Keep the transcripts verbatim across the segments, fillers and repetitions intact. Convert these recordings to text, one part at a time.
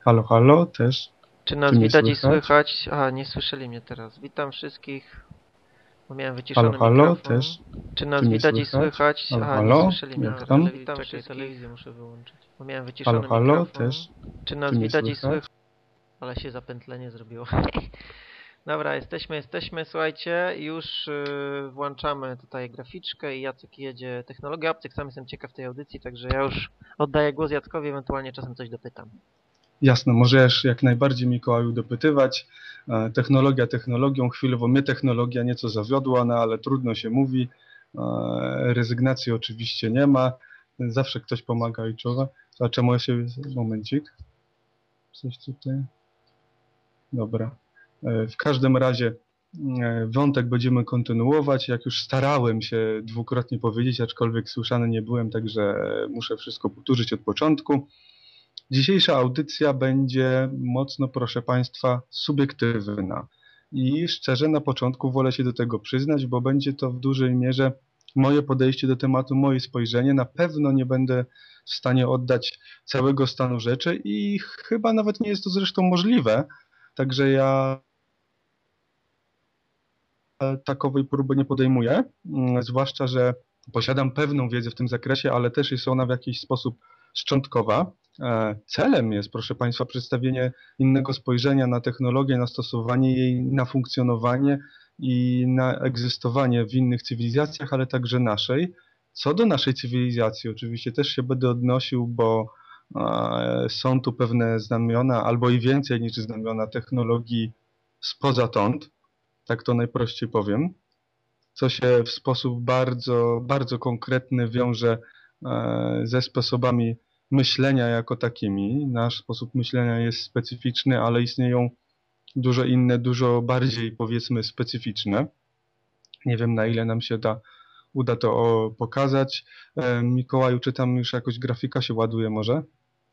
Halo, halo, też. Czy Czy nas mnie widać i słychać? słychać? A, nie słyszeli mnie teraz. Witam wszystkich, bo miałem Halo, wyciszony halo, mikrofon. też. Czy Czy nas mnie widać i słychać? słychać? Halo, A, nie halo, słyszeli mnie jak teraz. tam? Witam Czekaj, wszystkich, telewizję muszę wyłączyć. bo miałem Halo, wyciszony halo, mikrofon. też. Czy Czy nas mnie widać i słychać? słychać? Ale się zapętlenie zrobiło. Dobra, jesteśmy, jesteśmy. Słuchajcie, już yy, włączamy tutaj graficzkę i Jacek jedzie technologię optyk. Sam jestem ciekaw tej audycji, także ja już oddaję głos Jackowi, ewentualnie czasem coś dopytam. Jasne, możesz jak najbardziej, Mikołaju, dopytywać. E, Technologia technologią, chwilowo mnie technologia nieco zawiodła, no ale trudno się mówi. E, Rezygnacji oczywiście nie ma. Zawsze ktoś pomaga i czuwa. A czemu ja się... Momencik. Coś tutaj... Dobra. E, W każdym razie e, wątek będziemy kontynuować. Jak już starałem się dwukrotnie powiedzieć, aczkolwiek słyszany nie byłem, także muszę wszystko powtórzyć od początku. Dzisiejsza audycja będzie mocno, proszę Państwa, subiektywna. I szczerze na początku wolę się do tego przyznać, bo będzie to w dużej mierze moje podejście do tematu, moje spojrzenie. Na pewno nie będę w stanie oddać całego stanu rzeczy i chyba nawet nie jest to zresztą możliwe. Także ja takowej próby nie podejmuję, mm, zwłaszcza że posiadam pewną wiedzę w tym zakresie, ale też jest ona w jakiś sposób szczątkowa. E, Celem jest, proszę Państwa, przedstawienie innego spojrzenia na technologię, na stosowanie jej, na funkcjonowanie i na egzystowanie w innych cywilizacjach, ale także naszej. Co do naszej cywilizacji, oczywiście też się będę odnosił, bo e, są tu pewne znamiona, albo i więcej niż znamiona technologii spozatąd, tak to najprościej powiem, co się w sposób bardzo, bardzo konkretny wiąże e, ze sposobami myślenia jako takimi. Nasz sposób myślenia jest specyficzny, ale istnieją dużo inne, dużo bardziej, powiedzmy, specyficzne. Nie wiem, na ile nam się da, uda to o, pokazać. E, Mikołaju, czy tam już jakoś grafika się ładuje może?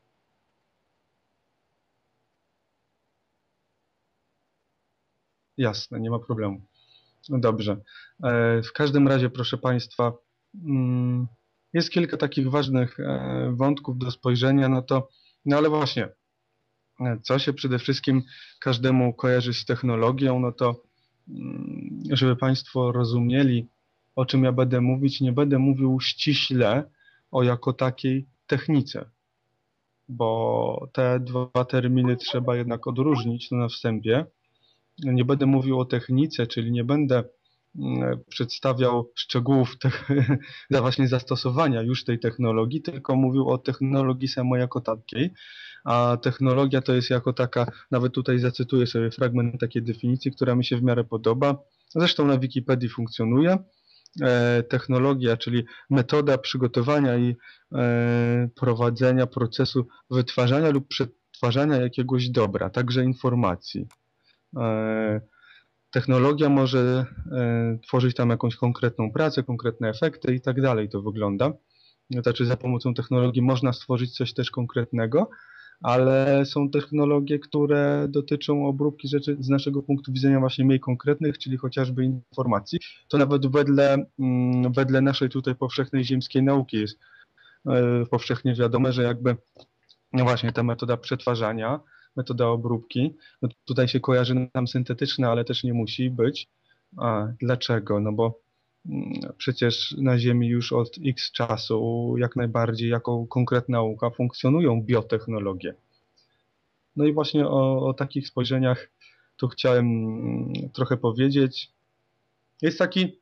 Jasne, nie ma problemu. No dobrze. E, W każdym razie, proszę Państwa, mm, jest kilka takich ważnych e, wątków do spojrzenia, no to, no ale właśnie, e, co się przede wszystkim każdemu kojarzy z technologią, no to, mm, żeby Państwo rozumieli, o czym ja będę mówić, nie będę mówił ściśle o jako takiej technice, bo te dwa terminy trzeba jednak odróżnić to na wstępie. Nie będę mówił o technice, czyli nie będę mm, przedstawiał szczegółów tych, właśnie zastosowania już tej technologii, tylko mówił o technologii samej jako takiej. A technologia to jest jako taka, nawet tutaj zacytuję sobie fragment takiej definicji, która mi się w miarę podoba. Zresztą na Wikipedii funkcjonuje. E, technologia, czyli metoda przygotowania i e, prowadzenia procesu wytwarzania lub przetwarzania jakiegoś dobra, także informacji. E, Technologia może e, tworzyć tam jakąś konkretną pracę, konkretne efekty i tak dalej to wygląda. Znaczy za pomocą technologii można stworzyć coś też konkretnego, ale są technologie, które dotyczą obróbki rzeczy z naszego punktu widzenia właśnie mniej konkretnych, czyli chociażby informacji. To nawet wedle, mm, wedle naszej tutaj powszechnej ziemskiej nauki jest e, powszechnie wiadome, że jakby no właśnie ta metoda przetwarzania, metoda obróbki, no tutaj się kojarzy nam syntetyczna, ale też nie musi być. A dlaczego? No bo mm, przecież na Ziemi już od X czasu jak najbardziej jako konkretna nauka funkcjonują biotechnologie. No i właśnie o, o takich spojrzeniach tu chciałem mm, trochę powiedzieć. Jest taki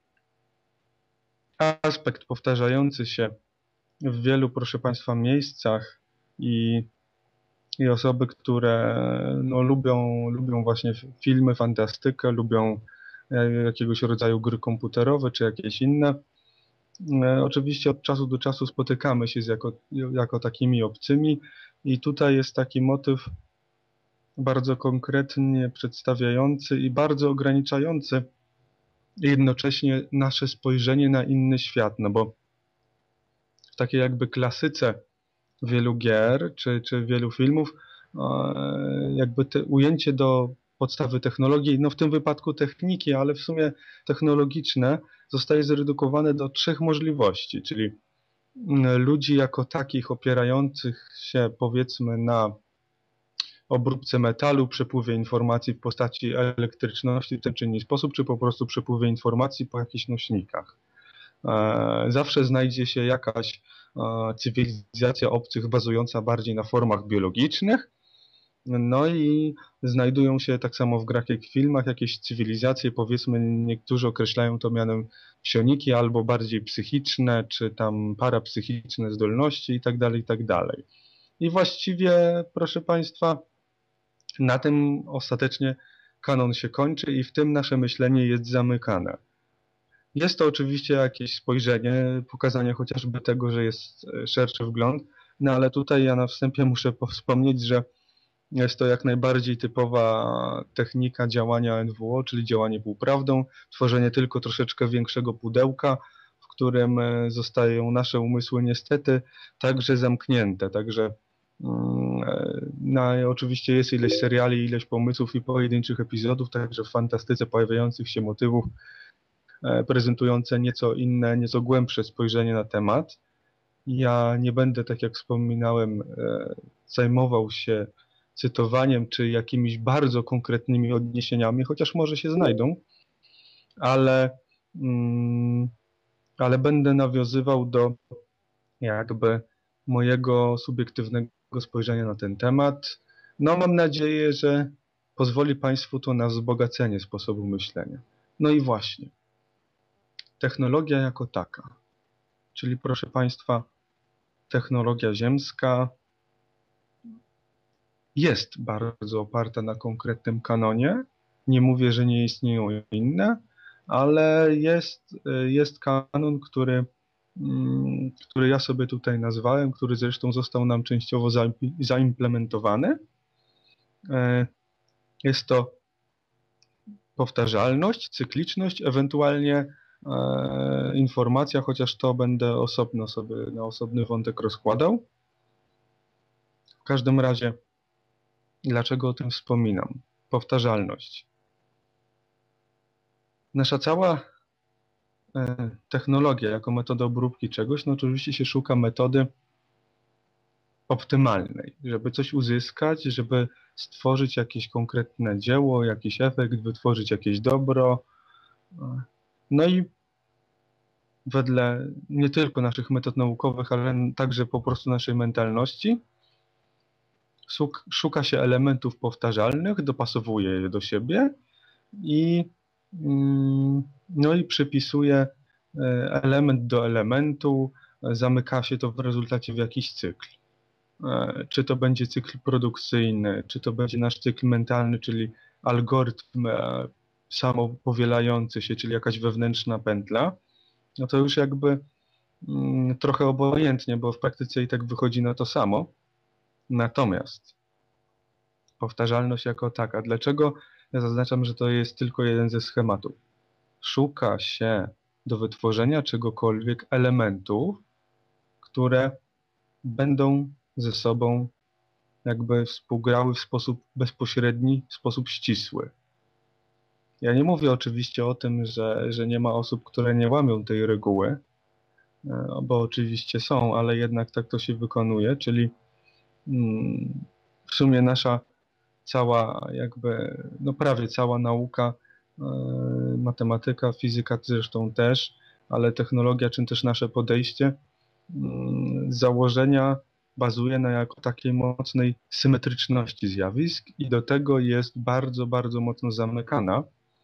aspekt powtarzający się w wielu, proszę Państwa, miejscach i i osoby, które no, lubią, lubią właśnie filmy, fantastykę, lubią e, jakiegoś rodzaju gry komputerowe czy jakieś inne. E, Oczywiście od czasu do czasu spotykamy się z jako, jako takimi obcymi i tutaj jest taki motyw bardzo konkretnie przedstawiający i bardzo ograniczający jednocześnie nasze spojrzenie na inny świat, no bo w takiej jakby klasyce wielu gier czy, czy wielu filmów, e, jakby te ujęcie do podstawy technologii, no w tym wypadku techniki, ale w sumie technologiczne, zostaje zredukowane do trzech możliwości, czyli mm, ludzi jako takich opierających się powiedzmy na obróbce metalu, przepływie informacji w postaci elektryczności w ten czy inny sposób, czy po prostu przepływie informacji po jakichś nośnikach. Zawsze znajdzie się jakaś cywilizacja obcych bazująca bardziej na formach biologicznych, no i znajdują się tak samo w grach jak w filmach jakieś cywilizacje, powiedzmy niektórzy określają to mianem psioniki albo bardziej psychiczne, czy tam parapsychiczne zdolności i tak dalej, i tak dalej. I właściwie, proszę Państwa, na tym ostatecznie kanon się kończy i w tym nasze myślenie jest zamykane. Jest to oczywiście jakieś spojrzenie, pokazanie chociażby tego, że jest szerszy wgląd, no ale tutaj ja na wstępie muszę wspomnieć, że jest to jak najbardziej typowa technika działania N W O, czyli działanie półprawdą, tworzenie tylko troszeczkę większego pudełka, w którym zostają nasze umysły niestety także zamknięte. Także no, oczywiście jest ileś seriali, ileś pomysłów i pojedynczych epizodów, także w fantastyce pojawiających się motywów prezentujące nieco inne, nieco głębsze spojrzenie na temat. Ja nie będę, tak jak wspominałem, zajmował się cytowaniem czy jakimiś bardzo konkretnymi odniesieniami, chociaż może się znajdą, ale, mm, ale będę nawiązywał do jakby mojego subiektywnego spojrzenia na ten temat. No mam nadzieję, że pozwoli Państwu to na wzbogacenie sposobu myślenia. No i właśnie, technologia jako taka, czyli proszę Państwa, technologia ziemska jest bardzo oparta na konkretnym kanonie. Nie mówię, że nie istnieją inne, ale jest, jest kanon, który, który ja sobie tutaj nazwałem, który zresztą został nam częściowo zaimplementowany. Jest to powtarzalność, cykliczność, ewentualnie informacja, chociaż to będę osobno sobie na osobny wątek rozkładał. W każdym razie, dlaczego o tym wspominam? Powtarzalność. Nasza cała technologia jako metoda obróbki czegoś, no oczywiście się szuka metody optymalnej, żeby coś uzyskać, żeby stworzyć jakieś konkretne dzieło, jakiś efekt, wytworzyć jakieś dobro. No i wedle nie tylko naszych metod naukowych, ale także po prostu naszej mentalności szuka się elementów powtarzalnych, dopasowuje je do siebie i, no i przypisuje element do elementu, zamyka się to w rezultacie w jakiś cykl. Czy to będzie cykl produkcyjny, czy to będzie nasz cykl mentalny, czyli algorytm samopowielający się, czyli jakaś wewnętrzna pętla, no to już jakby mm, trochę obojętnie, bo w praktyce i tak wychodzi na to samo. Natomiast powtarzalność jako taka. Dlaczego ja zaznaczam, że to jest tylko jeden ze schematów? Szuka się do wytworzenia czegokolwiek elementów, które będą ze sobą jakby współgrały w sposób bezpośredni, w sposób ścisły. Ja nie mówię oczywiście o tym, że, że nie ma osób, które nie łamią tej reguły, bo oczywiście są, ale jednak tak to się wykonuje, czyli w sumie nasza cała jakby, no prawie cała nauka, matematyka, fizyka zresztą też, ale technologia, czy też nasze podejście z założenia bazuje na jako takiej mocnej symetryczności zjawisk i do tego jest bardzo, bardzo mocno zamykana,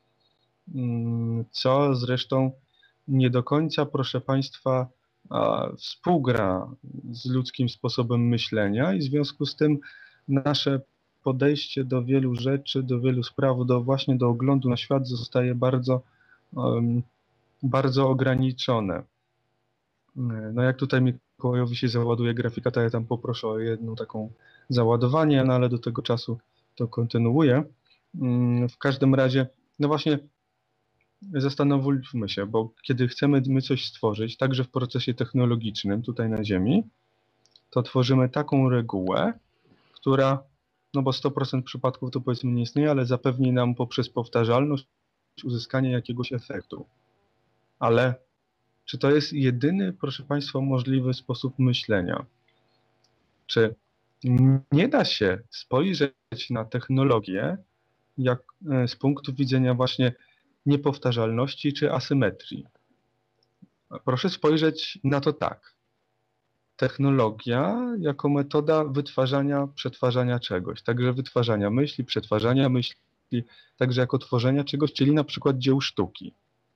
co zresztą nie do końca, proszę Państwa, współgra z ludzkim sposobem myślenia i w związku z tym nasze podejście do wielu rzeczy, do wielu spraw, do właśnie do oglądu na świat zostaje bardzo, bardzo ograniczone. No jak tutaj Mikołajowi się załaduje grafika, to ja tam poproszę o jedno taką załadowanie, no ale do tego czasu to kontynuuję. W każdym razie, no właśnie zastanówmy się, bo kiedy chcemy my coś stworzyć, także w procesie technologicznym tutaj na Ziemi, to tworzymy taką regułę, która, no bo sto procent przypadków to powiedzmy nie istnieje, ale zapewni nam poprzez powtarzalność uzyskanie jakiegoś efektu. Ale czy to jest jedyny, proszę Państwa, możliwy sposób myślenia? Czy Nie da się spojrzeć na technologię jak z punktu widzenia właśnie niepowtarzalności czy asymetrii. Proszę spojrzeć na to tak. Technologia jako metoda wytwarzania, przetwarzania czegoś, także wytwarzania myśli, przetwarzania myśli, także jako tworzenia czegoś, czyli na przykład dzieł sztuki.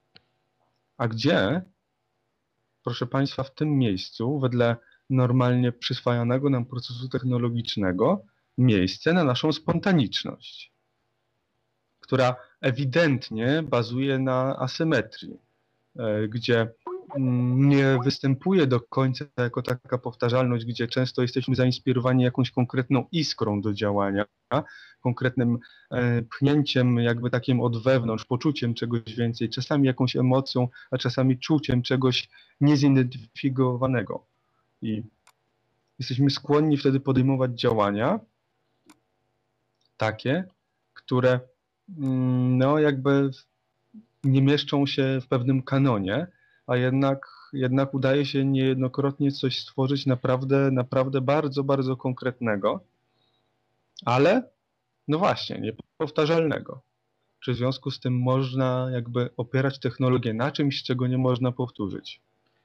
A gdzie, proszę Państwa, w tym miejscu, wedle normalnie przyswajanego nam procesu technologicznego, miejsce na naszą spontaniczność, która ewidentnie bazuje na asymetrii, gdzie nie występuje do końca jako taka powtarzalność, gdzie często jesteśmy zainspirowani jakąś konkretną iskrą do działania, konkretnym pchnięciem jakby takim od wewnątrz, poczuciem czegoś więcej, czasami jakąś emocją, a czasami czuciem czegoś niezidentyfikowanego. I jesteśmy skłonni wtedy podejmować działania takie, które no jakby nie mieszczą się w pewnym kanonie, a jednak, jednak udaje się niejednokrotnie coś stworzyć naprawdę, naprawdę bardzo, bardzo konkretnego, ale no właśnie, niepowtarzalnego. Czy w związku z tym można jakby opierać technologię na czymś, czego nie można powtórzyć?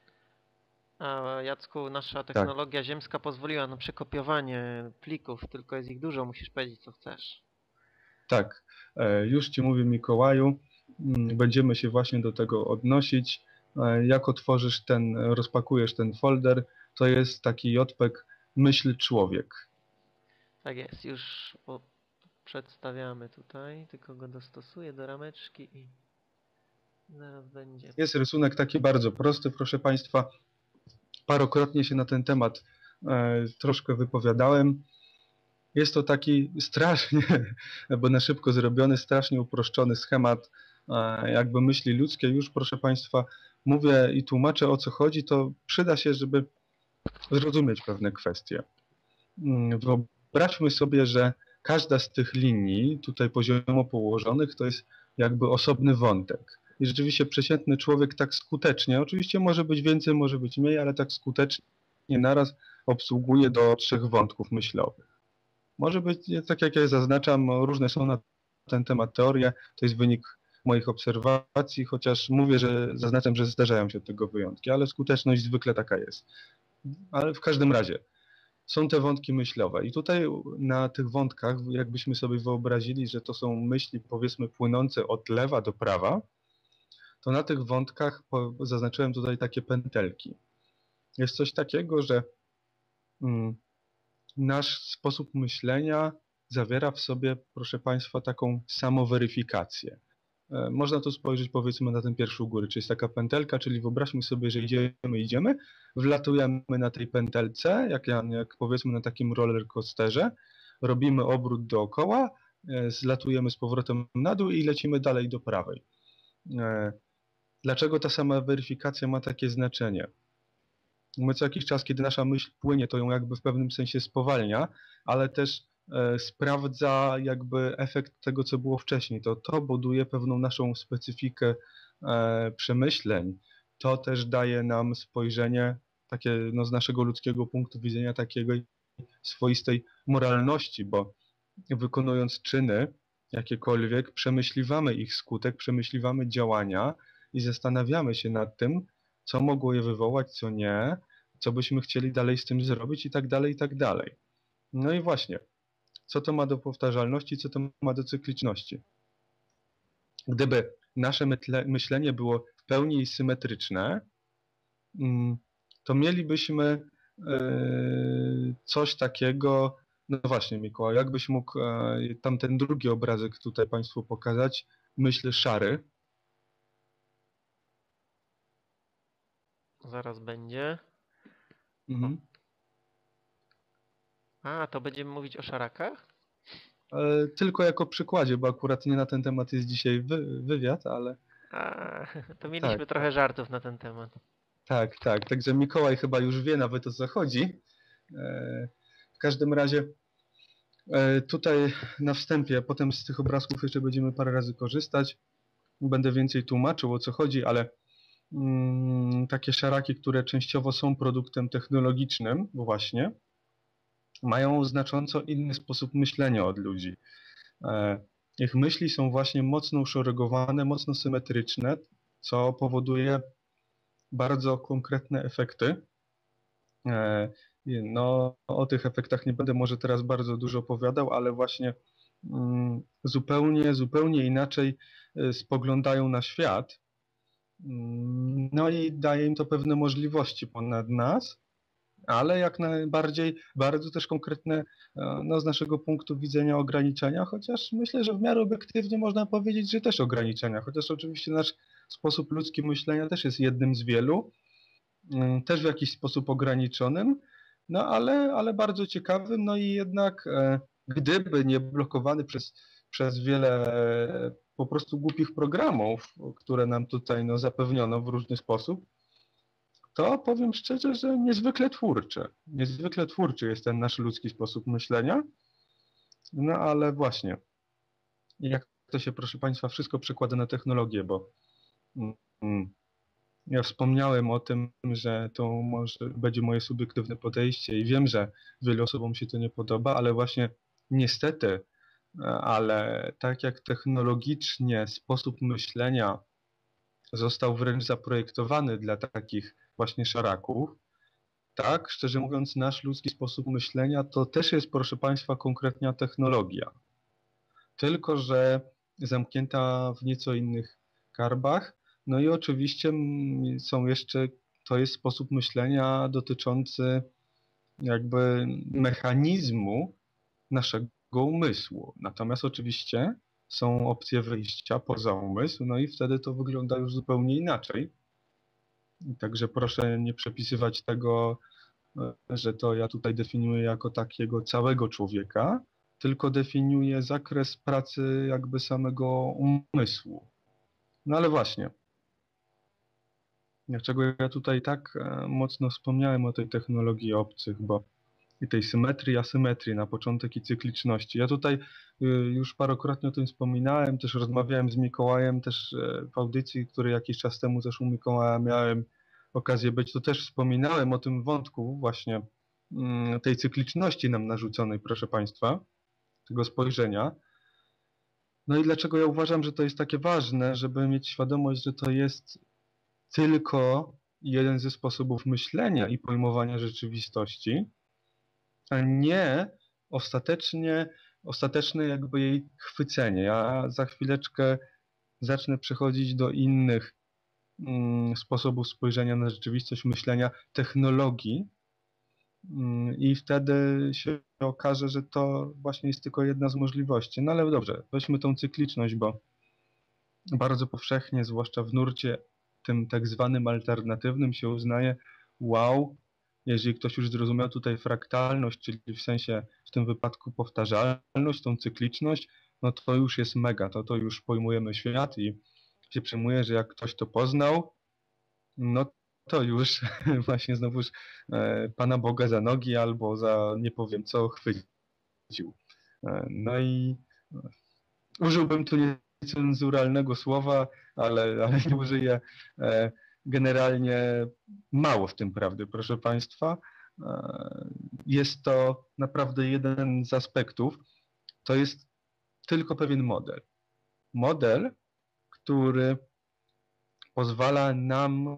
A Jacku, nasza Tak. technologia ziemska pozwoliła na przekopiowanie plików, tylko jest ich dużo, musisz powiedzieć, co chcesz. Tak, już Ci mówię, Mikołaju, będziemy się właśnie do tego odnosić. Jak otworzysz ten, rozpakujesz ten folder, to jest taki jpeg myśl człowiek. Tak jest, już przedstawiamy tutaj, tylko go dostosuję do rameczki i zaraz będzie. Jest rysunek taki bardzo prosty, proszę Państwa. Parokrotnie się na ten temat e, troszkę wypowiadałem. Jest to taki strasznie, bo na szybko zrobiony, strasznie uproszczony schemat e, jakby myśli ludzkie. Już, proszę Państwa, mówię i tłumaczę, o co chodzi, to przyda się, żeby zrozumieć pewne kwestie. Wyobraźmy sobie, że każda z tych linii, tutaj poziomo położonych, to jest jakby osobny wątek. I rzeczywiście przeciętny człowiek tak skutecznie, oczywiście może być więcej, może być mniej, ale tak skutecznie naraz obsługuje do trzech wątków myślowych. Może być, tak jak ja zaznaczam, różne są na ten temat teorie, to jest wynik moich obserwacji, chociaż mówię, że zaznaczam, że zdarzają się tego wyjątki, ale skuteczność zwykle taka jest. Ale w każdym razie są te wątki myślowe i tutaj na tych wątkach, jakbyśmy sobie wyobrazili, że to są myśli powiedzmy płynące od lewa do prawa, to na tych wątkach zaznaczyłem tutaj takie pętelki. Jest coś takiego, że mm, nasz sposób myślenia zawiera w sobie, proszę Państwa, taką samoweryfikację. Można to spojrzeć powiedzmy na ten pierwszy u góry, czyli jest taka pętelka, czyli wyobraźmy sobie, że idziemy, idziemy, wlatujemy na tej pętelce, jak, jak powiedzmy na takim roller coasterze, robimy obrót dookoła, zlatujemy z powrotem na dół i lecimy dalej do prawej. Dlaczego ta sama weryfikacja ma takie znaczenie? My co jakiś czas, kiedy nasza myśl płynie, to ją jakby w pewnym sensie spowalnia, ale też e, sprawdza jakby efekt tego, co było wcześniej. To to buduje pewną naszą specyfikę e, przemyśleń. To też daje nam spojrzenie takie no, z naszego ludzkiego punktu widzenia takiego swoistej moralności, bo wykonując czyny jakiekolwiek, przemyśliwamy ich skutek, przemyśliwamy działania i zastanawiamy się nad tym, co mogło je wywołać, co nie, co byśmy chcieli dalej z tym zrobić i tak dalej, i tak dalej. No i właśnie, co to ma do powtarzalności, co to ma do cykliczności? Gdyby nasze myślenie było w pełni symetryczne, to mielibyśmy coś takiego, no właśnie Mikołaj, jakbyś mógł tam ten drugi obrazek tutaj Państwu pokazać, myśl szary. Zaraz będzie. Mhm. A, to będziemy mówić o szarakach? E, tylko jako przykładzie, bo akurat nie na ten temat jest dzisiaj wy, wywiad, ale... A, to mieliśmy tak, trochę żartów na ten temat. Tak, tak. Także Mikołaj chyba już wie nawet o co chodzi. E, w każdym razie e, tutaj na wstępie, potem z tych obrazków jeszcze będziemy parę razy korzystać. Będę więcej tłumaczył o co chodzi, ale mm, takie szaraki, które częściowo są produktem technologicznym właśnie, mają znacząco inny sposób myślenia od ludzi. Ich myśli są właśnie mocno uszeregowane, mocno symetryczne, co powoduje bardzo konkretne efekty. No, o tych efektach nie będę może teraz bardzo dużo opowiadał, ale właśnie zupełnie, zupełnie inaczej spoglądają na świat. No i daje im to pewne możliwości ponad nas, ale jak najbardziej bardzo też konkretne no, z naszego punktu widzenia ograniczenia, chociaż myślę, że w miarę obiektywnie można powiedzieć, że też ograniczenia, chociaż oczywiście nasz sposób ludzki myślenia też jest jednym z wielu, też w jakiś sposób ograniczonym, no ale, ale bardzo ciekawym, no i jednak e, gdyby nie blokowany przez, przez wiele e, po prostu głupich programów, które nam tutaj no, zapewniono w różny sposób, to powiem szczerze, że niezwykle twórczy. Niezwykle twórczy jest ten nasz ludzki sposób myślenia. No ale właśnie, jak to się, proszę Państwa, wszystko przekłada na technologię, bo mm, ja wspomniałem o tym, że to może będzie moje subiektywne podejście i wiem, że wielu osobom się to nie podoba, ale właśnie niestety, ale tak jak technologicznie sposób myślenia został wręcz zaprojektowany dla takich właśnie szaraków, tak, szczerze mówiąc, nasz ludzki sposób myślenia to też jest, proszę Państwa, konkretna technologia. Tylko że zamknięta w nieco innych karbach. No i oczywiście są jeszcze, to jest sposób myślenia dotyczący jakby mechanizmu naszego umysłu. Natomiast oczywiście są opcje wyjścia poza umysł, no i wtedy to wygląda już zupełnie inaczej. Także proszę nie przepisywać tego, że to ja tutaj definiuję jako takiego całego człowieka, tylko definiuję zakres pracy jakby samego umysłu. No ale właśnie, dlaczego ja tutaj tak mocno wspomniałem o tej technologii obcych, bo i tej symetrii, asymetrii na początek i cykliczności. Ja tutaj już parokrotnie o tym wspominałem, też rozmawiałem z Mikołajem, też w audycji, której jakiś czas temu też u Mikołaja miałem okazję być, to też wspominałem o tym wątku właśnie tej cykliczności nam narzuconej, proszę Państwa, tego spojrzenia. No i dlaczego ja uważam, że to jest takie ważne, żeby mieć świadomość, że to jest tylko jeden ze sposobów myślenia i pojmowania rzeczywistości, a nie ostatecznie, ostateczne jakby jej chwycenie. Ja za chwileczkę zacznę przechodzić do innych mm, sposobów spojrzenia na rzeczywistość, myślenia, technologii mm, i wtedy się okaże, że to właśnie jest tylko jedna z możliwości. No ale dobrze, weźmy tą cykliczność, bo bardzo powszechnie, zwłaszcza w nurcie tym tak zwanym alternatywnym się uznaje, wow, jeżeli ktoś już zrozumiał tutaj fraktalność, czyli w sensie w tym wypadku powtarzalność, tą cykliczność, no to już jest mega, to, to już pojmujemy świat i się przejmuje, że jak ktoś to poznał, no to już właśnie znowuż e, Pana Boga za nogi albo za nie powiem co chwycił. E, no i użyłbym tu niecenzuralnego słowa, ale, ale nie użyję. E, generalnie mało w tym prawdy, proszę Państwa. E, jest to naprawdę jeden z aspektów. To jest tylko pewien model. Model, który pozwala nam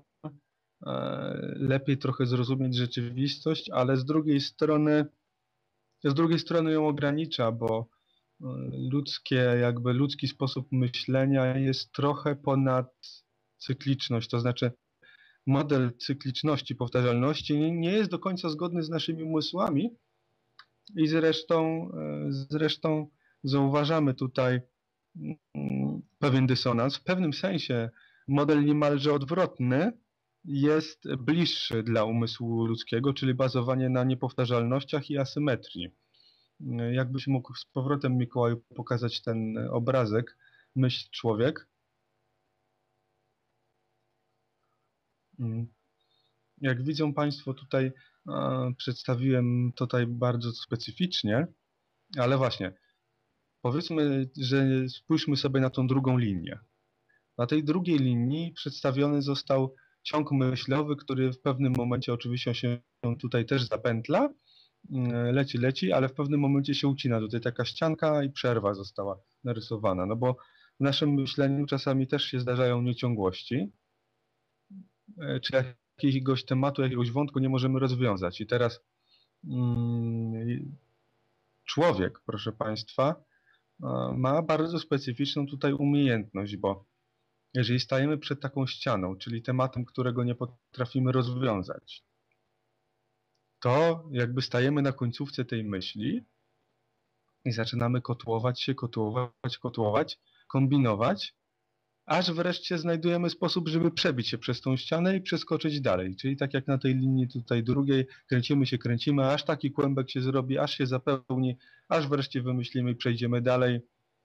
e, lepiej trochę zrozumieć rzeczywistość, ale z drugiej strony z drugiej strony ją ogranicza, bo ludzkie, jakby ludzki sposób myślenia jest trochę ponad cykliczność, to znaczy model cykliczności, powtarzalności nie jest do końca zgodny z naszymi umysłami i zresztą, zresztą zauważamy tutaj pewien dysonans. W pewnym sensie model niemalże odwrotny jest bliższy dla umysłu ludzkiego, czyli bazowanie na niepowtarzalnościach i asymetrii. Jakbyś mógł z powrotem, Mikołaju, pokazać ten obrazek Myśl człowiek. Jak widzą Państwo, tutaj e, przedstawiłem tutaj bardzo specyficznie, ale właśnie, powiedzmy, że spójrzmy sobie na tą drugą linię. Na tej drugiej linii przedstawiony został ciąg myślowy, który w pewnym momencie oczywiście się tutaj też zapętla leci, leci, ale w pewnym momencie się ucina. Tutaj taka ścianka i przerwa została narysowana. No bo w naszym myśleniu czasami też się zdarzają nieciągłości, czy jakiegoś tematu, jakiegoś wątku nie możemy rozwiązać. I teraz mm, człowiek, proszę Państwa, ma bardzo specyficzną tutaj umiejętność, bo jeżeli stajemy przed taką ścianą, czyli tematem, którego nie potrafimy rozwiązać, to jakby stajemy na końcówce tej myśli i zaczynamy kotłować się, kotłować, kotłować, kombinować, aż wreszcie znajdujemy sposób, żeby przebić się przez tą ścianę i przeskoczyć dalej. Czyli tak jak na tej linii tutaj drugiej, kręcimy się, kręcimy, aż taki kłębek się zrobi, aż się zapełni, aż wreszcie wymyślimy i przejdziemy dalej.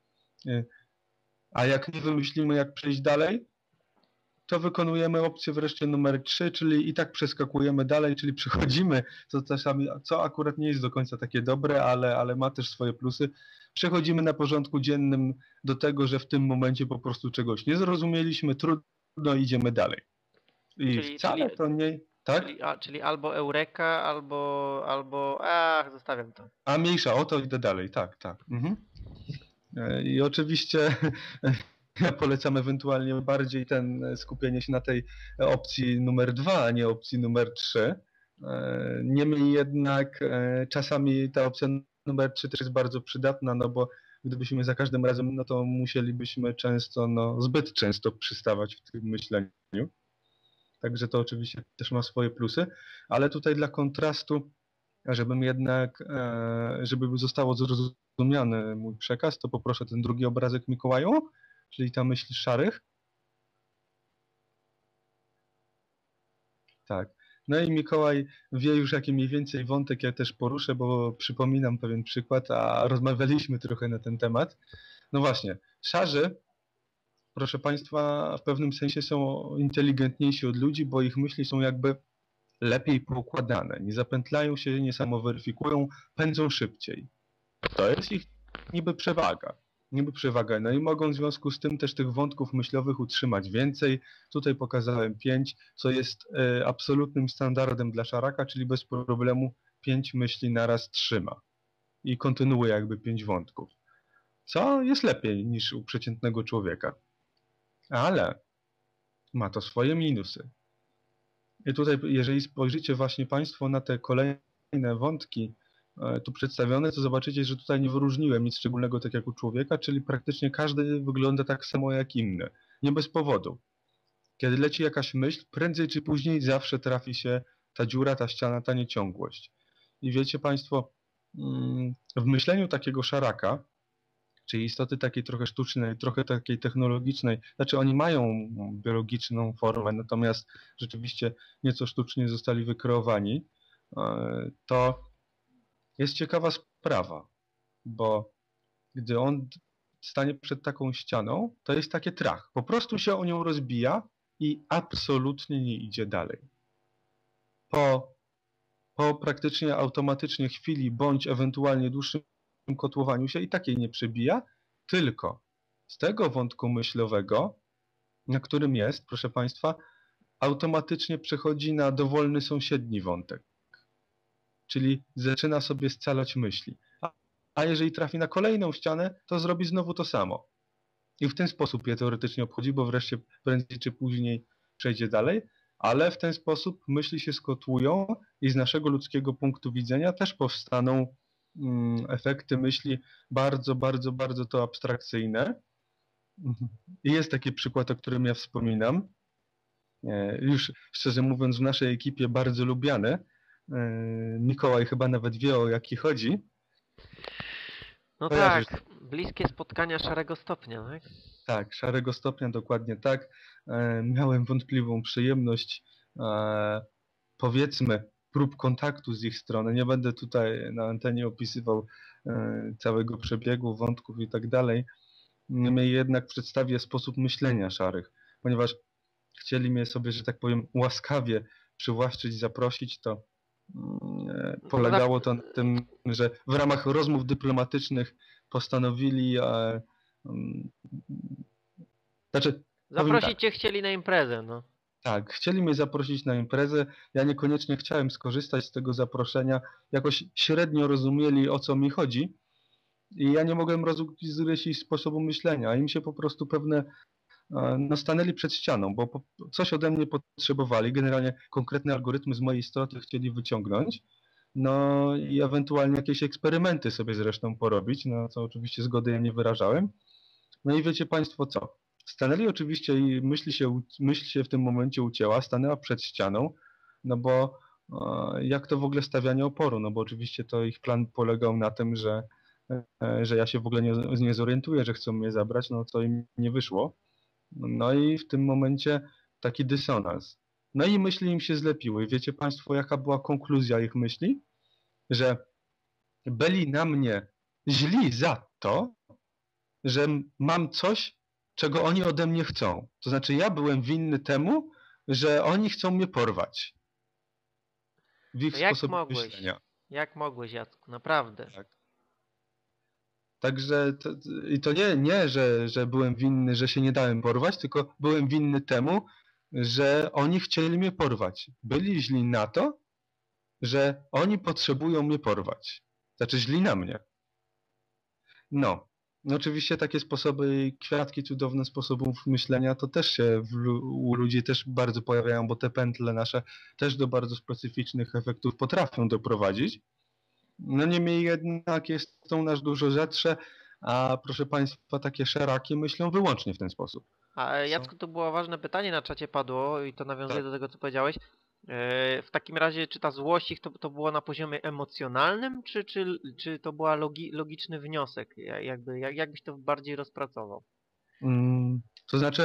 A jak nie wymyślimy, jak przejść dalej, to wykonujemy opcję wreszcie numer trzy, czyli i tak przeskakujemy dalej, czyli przechodzimy, co czasami, co akurat nie jest do końca takie dobre, ale, ale ma też swoje plusy. Przechodzimy na porządku dziennym do tego, że w tym momencie po prostu czegoś nie zrozumieliśmy, trudno, idziemy dalej. I czyli, wcale czyli, to nie... Tak? czyli, a, czyli albo eureka, albo, albo... Ach, zostawiam to. A mniejsza o to, idę dalej, tak, tak. Mhm. I oczywiście ja polecam ewentualnie bardziej ten skupienie się na tej opcji numer dwa, a nie opcji numer trzy. Niemniej jednak czasami ta opcja numer trzy też jest bardzo przydatna, no bo gdybyśmy za każdym razem, no to musielibyśmy często, no zbyt często przystawać w tym myśleniu. Także to oczywiście też ma swoje plusy, ale tutaj dla kontrastu, żebym jednak, żeby zostało zrozumiany mój przekaz, to poproszę ten drugi obrazek, Mikołaju, czyli ta myśl szarych. Tak. No i Mikołaj wie już, jaki mniej więcej wątek ja też poruszę, bo przypominam pewien przykład, a rozmawialiśmy trochę na ten temat. No właśnie, szarzy, proszę Państwa, w pewnym sensie są inteligentniejsi od ludzi, bo ich myśli są jakby lepiej poukładane. Nie zapętlają się, nie samoweryfikują, pędzą szybciej. To jest ich niby przewaga. Niby przewaga. No i mogą w związku z tym też tych wątków myślowych utrzymać więcej. Tutaj pokazałem pięć, co jest e, absolutnym standardem dla szaraka, czyli bez problemu pięć myśli naraz trzyma. I kontynuuje jakby pięć wątków. Co jest lepiej niż u przeciętnego człowieka. Ale ma to swoje minusy. I tutaj, jeżeli spojrzycie właśnie Państwo na te kolejne wątki tu przedstawione, to zobaczycie, że tutaj nie wyróżniłem nic szczególnego tak jak u człowieka, czyli praktycznie każdy wygląda tak samo jak inny. Nie bez powodu. Kiedy leci jakaś myśl, prędzej czy później zawsze trafi się ta dziura, ta ściana, ta nieciągłość. I wiecie Państwo, w myśleniu takiego szaraka, czyli istoty takiej trochę sztucznej, trochę takiej technologicznej, znaczy oni mają biologiczną formę, natomiast rzeczywiście nieco sztucznie zostali wykreowani, to jest ciekawa sprawa, bo gdy on stanie przed taką ścianą, to jest takie trach. Po prostu się o nią rozbija i absolutnie nie idzie dalej. Po, po praktycznie automatycznie chwili, bądź ewentualnie dłuższym kotłowaniu się i takiej nie przebija, tylko z tego wątku myślowego, na którym jest, proszę Państwa, automatycznie przechodzi na dowolny sąsiedni wątek. Czyli zaczyna sobie scalać myśli. A, a jeżeli trafi na kolejną ścianę, to zrobi znowu to samo. I w ten sposób je teoretycznie obchodzi, bo wreszcie prędzej czy później przejdzie dalej, ale w ten sposób myśli się skotłują i z naszego ludzkiego punktu widzenia też powstaną mm, efekty myśli bardzo, bardzo, bardzo to abstrakcyjne. I jest taki przykład, o którym ja wspominam. Już szczerze mówiąc w naszej ekipie bardzo lubiany. Mikołaj chyba nawet wie, o jaki chodzi. No Kojarzysz? Tak, bliskie spotkania szarego stopnia, tak? Tak, szarego stopnia, dokładnie tak. Miałem wątpliwą przyjemność, powiedzmy, prób kontaktu z ich strony. Nie będę tutaj na antenie opisywał całego przebiegu, wątków i tak dalej. Niemniej jednak przedstawię sposób myślenia szarych, ponieważ chcieli mnie sobie, że tak powiem, łaskawie przywłaszczyć, zaprosić, to polegało to na tym, że w ramach rozmów dyplomatycznych postanowili e, um, znaczy, zaprosić tak, cię chcieli na imprezę, no. Tak, chcieli mnie zaprosić na imprezę, ja niekoniecznie chciałem skorzystać z tego zaproszenia, jakoś średnio rozumieli, o co mi chodzi i ja nie mogłem rozumieć ich sposobu myślenia, im się po prostu pewne, e, no stanęli przed ścianą, bo po, coś ode mnie potrzebowali, generalnie konkretne algorytmy z mojej istoty chcieli wyciągnąć, no i ewentualnie jakieś eksperymenty sobie zresztą porobić, na co oczywiście zgody ja nie wyrażałem. No i wiecie Państwo co? Stanęli oczywiście i myśl się, u- myśl się w tym momencie ucięła, stanęła przed ścianą, no bo e, jak to w ogóle stawianie oporu? No bo oczywiście to ich plan polegał na tym, że, e, że ja się w ogóle nie, nie zorientuję, że chcą mnie zabrać, no co im nie wyszło. No i w tym momencie taki dysonans. No i myśli im się zlepiły. Wiecie Państwo, jaka była konkluzja ich myśli? Że byli na mnie źli za to, że mam coś, czego oni ode mnie chcą. To znaczy ja byłem winny temu, że oni chcą mnie porwać w ich No jak sposobie mogłeś? myślenia. Jak mogłeś, Jacku? Naprawdę. Tak. Także to, i to nie, nie że, że byłem winny, że się nie dałem porwać, tylko byłem winny temu, że oni chcieli mnie porwać. Byli źli na to, że oni potrzebują mnie porwać. Znaczy źli na mnie. No. No oczywiście takie sposoby, kwiatki cudowne sposobów myślenia, to też się w, lu- u ludzi też bardzo pojawiają, bo te pętle nasze też do bardzo specyficznych efektów potrafią doprowadzić. No niemniej jednak jest to u nas dużo rzadsze, a proszę Państwa, takie szeraki myślą wyłącznie w ten sposób. A e, Są? Jacku, to było ważne pytanie na czacie padło i to nawiązuje Tak. do tego, co powiedziałeś. E, W takim razie, czy ta złość ich to, to było na poziomie emocjonalnym, czy, czy, czy to była logi, logiczny wniosek? Ja- Jakby, jak, jakbyś to bardziej rozpracował? Mm, to znaczy,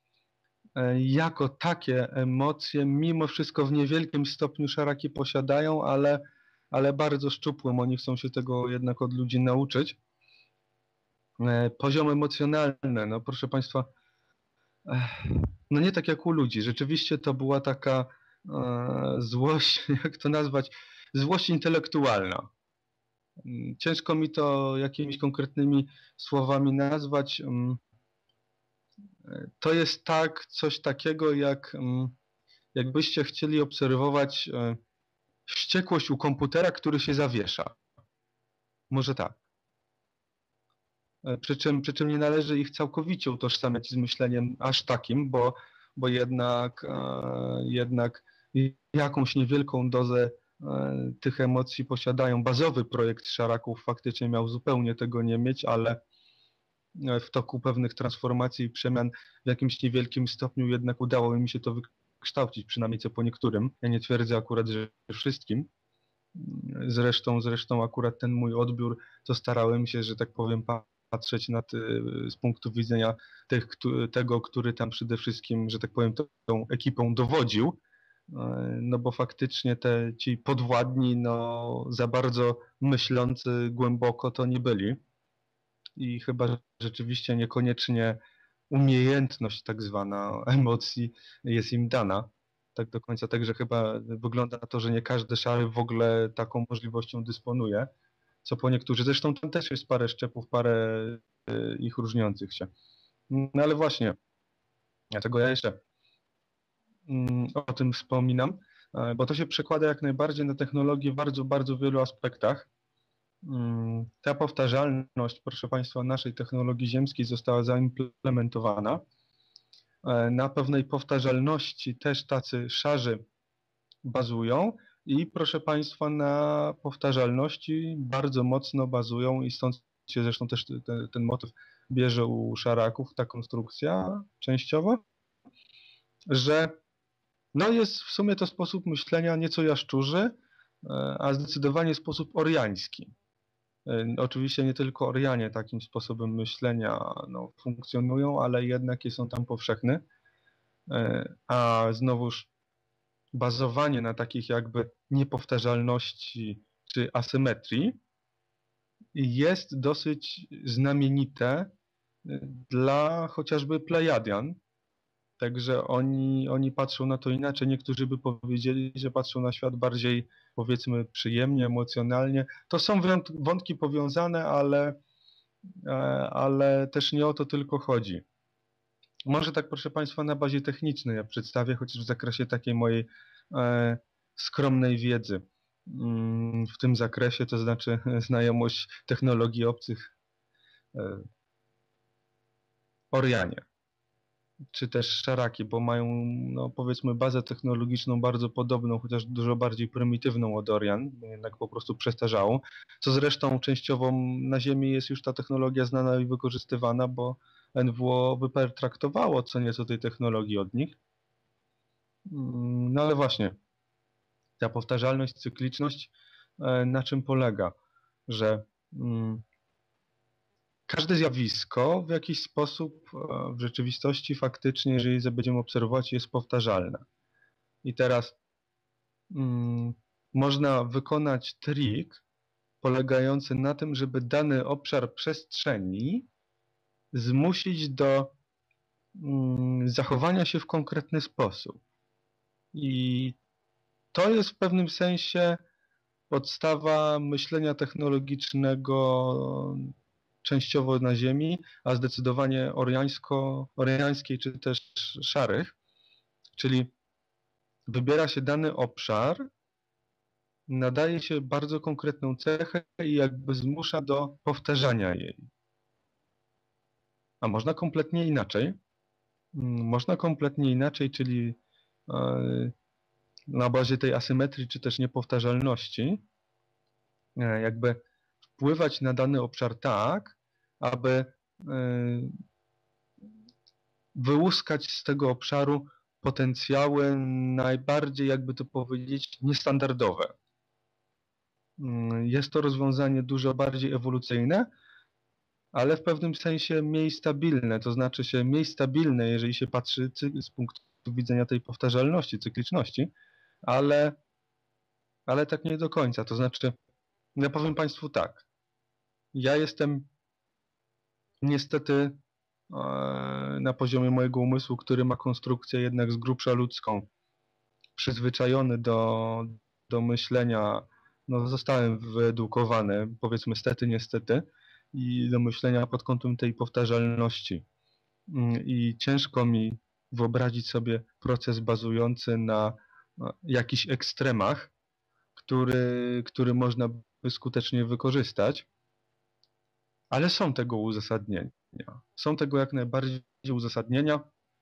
e, jako takie emocje mimo wszystko w niewielkim stopniu szaraki posiadają, ale, ale bardzo szczupłym. Oni chcą się tego jednak od ludzi nauczyć. E, Poziom emocjonalny, no proszę Państwa, ech, no nie tak jak u ludzi. Rzeczywiście to była taka e, złość, jak to nazwać, złość intelektualna. Mm, Ciężko mi to jakimiś konkretnymi słowami nazwać. Mm, e, To jest tak, coś takiego jak mm, jakbyście chcieli obserwować e, wściekłość u komputera, który się zawiesza. Może tak. E, Przy czym, przy czym nie należy ich całkowicie utożsamiać z myśleniem aż takim, bo, bo jednak, e, jednak jakąś niewielką dozę e, tych emocji posiadają. Bazowy projekt Szaraków faktycznie miał zupełnie tego nie mieć, ale e, w toku pewnych transformacji i przemian w jakimś niewielkim stopniu jednak udało mi się to wykształcić, przynajmniej co po niektórym. Ja nie twierdzę akurat, że wszystkim. Zresztą, zresztą akurat ten mój odbiór, to starałem się, że tak powiem, patrzeć na ty, z punktu widzenia tych, któ- tego, który tam przede wszystkim, że tak powiem, tą, tą ekipą dowodził. E, No bo faktycznie te ci podwładni, no za bardzo myślący głęboko to nie byli. I chyba że rzeczywiście niekoniecznie umiejętność tak zwana emocji jest im dana. Tak do końca, także chyba wygląda na to, że nie każdy szary w ogóle taką możliwością dysponuje, co po niektórzy. Zresztą tam też jest parę szczepów, parę y, ich różniących się. No ale właśnie, dlatego ja jeszcze mm, o tym wspominam, e, bo to się przekłada jak najbardziej na technologię w bardzo, bardzo wielu aspektach. Mm, Ta powtarzalność, proszę Państwa, naszej technologii ziemskiej została zaimplementowana. E, Na pewnej powtarzalności też tacy szarzy bazują i proszę Państwa, na powtarzalności bardzo mocno bazują i stąd się zresztą też te, ten motyw bierze u szaraków, ta konstrukcja częściowo, że no jest w sumie to sposób myślenia nieco jaszczurzy, e, a zdecydowanie sposób oriański. E, Oczywiście nie tylko Orianie takim sposobem myślenia no, funkcjonują, ale jednak jest on tam powszechny. E, A znowuż bazowanie na takich jakby niepowtarzalności czy asymetrii jest dosyć znamienite e, dla chociażby Plejadian. Także oni, oni patrzą na to inaczej. Niektórzy by powiedzieli, że patrzą na świat bardziej, powiedzmy, przyjemnie, emocjonalnie. To są wąt- wątki powiązane, ale, e, ale też nie o to tylko chodzi. Może tak, proszę Państwa, na bazie technicznej ja przedstawię, chociaż w zakresie takiej mojej e, skromnej wiedzy mm, w tym zakresie, to znaczy znajomość technologii obcych e, Orianie, czy też szaraki, bo mają, no, powiedzmy, bazę technologiczną bardzo podobną, chociaż dużo bardziej prymitywną od Orian, jednak po prostu przestarzałą, co zresztą częściowo na Ziemi jest już ta technologia znana i wykorzystywana, bo N W O wypertraktowało co nieco tej technologii od nich. Mm, No ale właśnie, ta powtarzalność, cykliczność, e, na czym polega? Że mm, każde zjawisko w jakiś sposób e, w rzeczywistości faktycznie, jeżeli będziemy obserwować, jest powtarzalne. I teraz mm, można wykonać trik polegający na tym, żeby dany obszar przestrzeni zmusić do mm, zachowania się w konkretny sposób. I to jest w pewnym sensie podstawa myślenia technologicznego częściowo na Ziemi, a zdecydowanie oriańsko, oriańskiej czy też szarych, czyli wybiera się dany obszar, nadaje się bardzo konkretną cechę i jakby zmusza do powtarzania jej. A można kompletnie inaczej. Można kompletnie inaczej, czyli na bazie tej asymetrii czy też niepowtarzalności jakby wpływać na dany obszar tak, aby wyłuskać z tego obszaru potencjały najbardziej, jakby to powiedzieć, niestandardowe. Jest to rozwiązanie dużo bardziej ewolucyjne, ale w pewnym sensie mniej stabilne, to znaczy się mniej stabilne, jeżeli się patrzy z punktu widzenia tej powtarzalności, cykliczności, ale, ale tak nie do końca. To znaczy, ja powiem Państwu tak, ja jestem niestety na poziomie mojego umysłu, który ma konstrukcję jednak z grubsza ludzką, przyzwyczajony do, do myślenia, no zostałem wyedukowany, powiedzmy stety, niestety, i do myślenia pod kątem tej powtarzalności. I ciężko mi wyobrazić sobie proces bazujący na jakichś ekstremach, który, który można by skutecznie wykorzystać, ale są tego uzasadnienia. Są tego jak najbardziej uzasadnienia.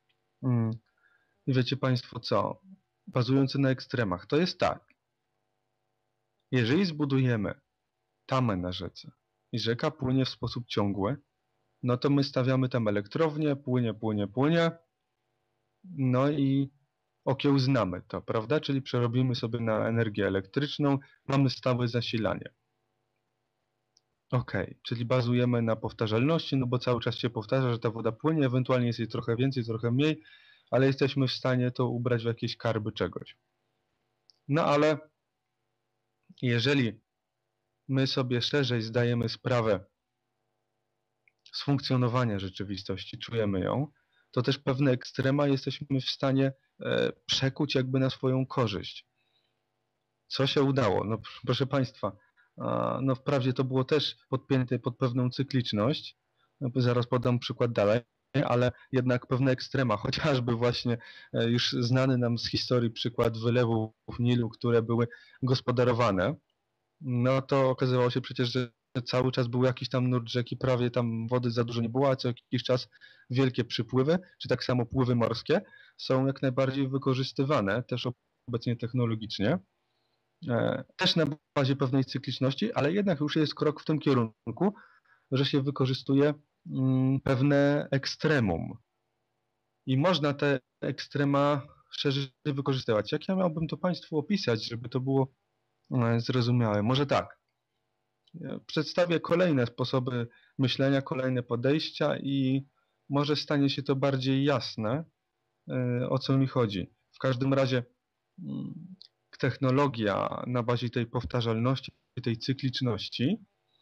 I wiecie Państwo co? Bazujące na ekstremach. To jest tak. Jeżeli zbudujemy tamę na rzece i rzeka płynie w sposób ciągły, no to my stawiamy tam elektrownię, płynie, płynie, płynie, no i okiełznamy to, prawda? Czyli przerobimy sobie na energię elektryczną, mamy stałe zasilanie. Ok, czyli bazujemy na powtarzalności, no bo cały czas się powtarza, że ta woda płynie, ewentualnie jest jej trochę więcej, trochę mniej, ale jesteśmy w stanie to ubrać w jakieś karby czegoś. No ale jeżeli my sobie szerzej zdajemy sprawę z funkcjonowania rzeczywistości, czujemy ją, to też pewne ekstrema jesteśmy w stanie e, przekuć jakby na swoją korzyść. Co się udało? No proszę Państwa, a, no wprawdzie to było też podpięte pod pewną cykliczność, no, zaraz podam przykład dalej, ale jednak pewne ekstrema, chociażby właśnie e, już znany nam z historii przykład wylewów Nilu, które były gospodarowane, no to okazywało się przecież, że cały czas był jakiś tam nurt rzeki, prawie tam wody za dużo nie było, a co jakiś czas wielkie przypływy, czy tak samo pływy morskie są jak najbardziej wykorzystywane, też obecnie technologicznie, e, też na bazie pewnej cykliczności, ale jednak już jest krok w tym kierunku, że się wykorzystuje mm, pewne ekstremum. I można te ekstrema szerzej wykorzystywać. Jak ja miałbym to Państwu opisać, żeby to było zrozumiałe? Może tak. Przedstawię kolejne sposoby myślenia, kolejne podejścia i może stanie się to bardziej jasne, o co mi chodzi. W każdym razie technologia na bazie tej powtarzalności, tej cykliczności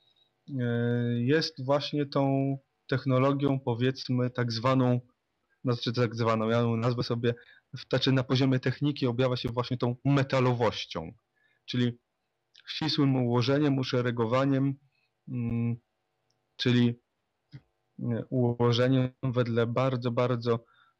jest właśnie tą technologią, powiedzmy, tak zwaną, znaczy tak zwaną, ja ją nazwę sobie, znaczy na poziomie techniki objawia się właśnie tą metalowością, czyli ścisłym ułożeniem, uszeregowaniem, czyli ułożeniem wedle bardzo, bardzo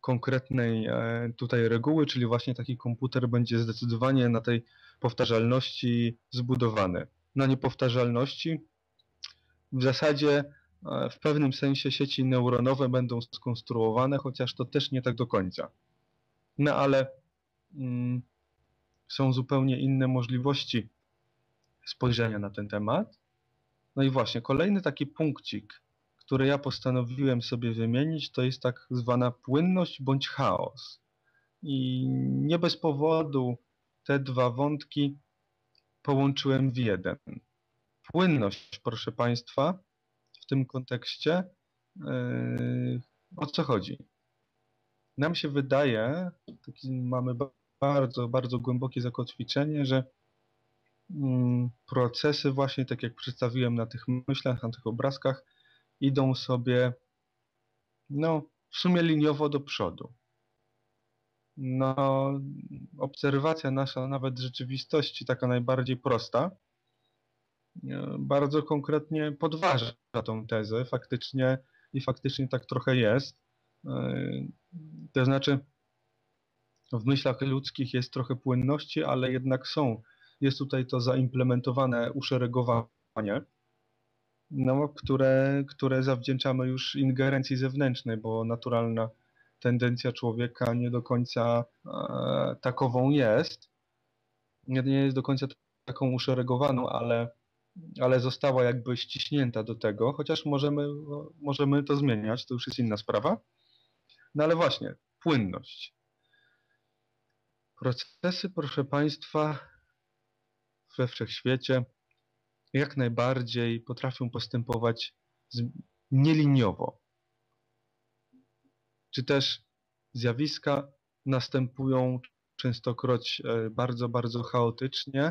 konkretnej e, tutaj reguły, czyli właśnie taki komputer będzie zdecydowanie na tej powtarzalności zbudowany. Na niepowtarzalności w zasadzie e, w pewnym sensie sieci neuronowe będą skonstruowane, chociaż to też nie tak do końca. No ale mm, są zupełnie inne możliwości spojrzenia na ten temat. No i właśnie kolejny taki punkcik, który ja postanowiłem sobie wymienić, to jest tak zwana płynność bądź chaos. I nie bez powodu te dwa wątki połączyłem w jeden. Płynność, proszę Państwa, w tym kontekście yy, o co chodzi? Nam się wydaje, taki mamy bardzo, bardzo głębokie zakotwiczenie, że mm, procesy właśnie, tak jak przedstawiłem na tych myślach, na tych obrazkach, idą sobie no, w sumie liniowo do przodu. No, obserwacja nasza nawet rzeczywistości, taka najbardziej prosta, bardzo konkretnie podważa tą tezę faktycznie i faktycznie tak trochę jest. To znaczy w myślach ludzkich jest trochę płynności, ale jednak są. Jest tutaj to zaimplementowane uszeregowanie, no, które, które zawdzięczamy już ingerencji zewnętrznej, bo naturalna tendencja człowieka nie do końca e, takową jest. Nie, nie jest do końca taką uszeregowaną, ale, ale została jakby ściśnięta do tego, chociaż możemy, możemy to zmieniać, to już jest inna sprawa. No ale właśnie, płynność. Procesy, proszę Państwa, we wszechświecie jak najbardziej potrafią postępować nieliniowo. Czy też zjawiska następują częstokroć bardzo, bardzo chaotycznie,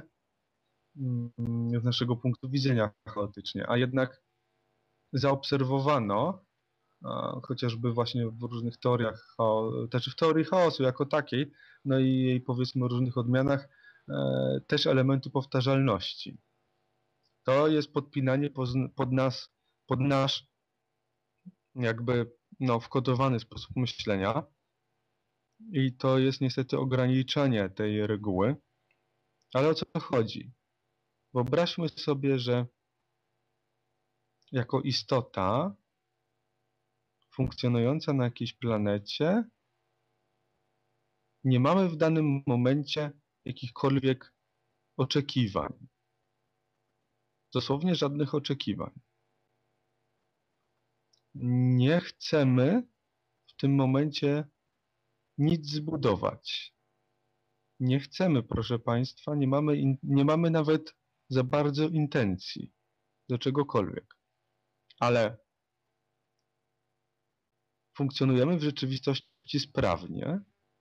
z naszego punktu widzenia chaotycznie, a jednak zaobserwowano, chociażby właśnie w różnych teoriach, też w teorii chaosu jako takiej, no i jej powiedzmy różnych odmianach, też elementy powtarzalności. To jest podpinanie pod nas, pod nasz jakby no, wkodowany sposób myślenia i to jest niestety ograniczenie tej reguły. Ale o co chodzi? Wyobraźmy sobie, że jako istota funkcjonująca na jakiejś planecie nie mamy w danym momencie jakichkolwiek oczekiwań. Dosłownie żadnych oczekiwań. Nie chcemy w tym momencie nic zbudować. Nie chcemy, proszę Państwa, nie mamy, in, nie mamy nawet za bardzo intencji do czegokolwiek. Ale funkcjonujemy w rzeczywistości sprawnie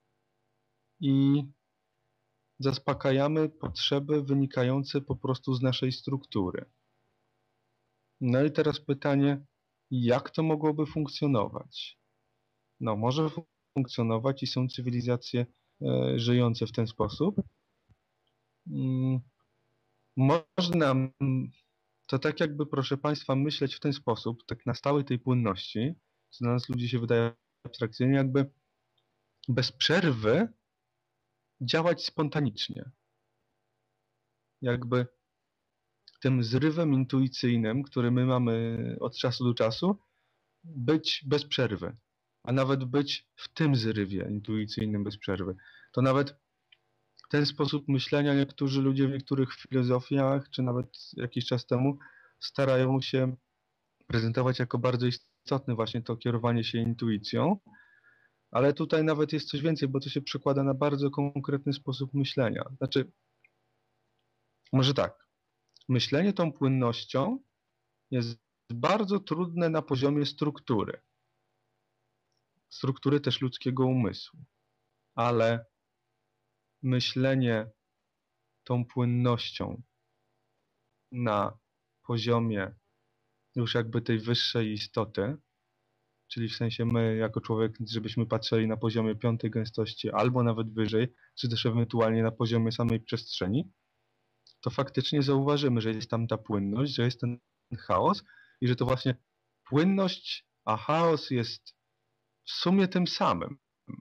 i zaspokajamy potrzeby wynikające po prostu z naszej struktury. No i teraz pytanie, jak to mogłoby funkcjonować? No, może funkcjonować i są cywilizacje e, żyjące w ten sposób. Mm, można to tak jakby, proszę Państwa, myśleć w ten sposób, tak na stałej tej płynności, co dla nas ludzi się wydaje abstrakcyjnie, jakby bez przerwy działać spontanicznie. Jakby tym zrywem intuicyjnym, który my mamy od czasu do czasu, być bez przerwy. A nawet być w tym zrywie intuicyjnym bez przerwy. To nawet ten sposób myślenia niektórzy ludzie w niektórych filozofiach, czy nawet jakiś czas temu, starają się prezentować jako bardzo istotne właśnie to kierowanie się intuicją. Ale tutaj nawet jest coś więcej, bo to się przekłada na bardzo konkretny sposób myślenia. Znaczy, może tak, myślenie tą płynnością jest bardzo trudne na poziomie struktury. Struktury też ludzkiego umysłu. Ale myślenie tą płynnością na poziomie już jakby tej wyższej istoty, czyli w sensie my jako człowiek, żebyśmy patrzyli na poziomie piątej gęstości albo nawet wyżej, czy też ewentualnie na poziomie samej przestrzeni, to faktycznie zauważymy, że jest tam ta płynność, że jest ten chaos i że to właśnie płynność, a chaos jest w sumie tym samym.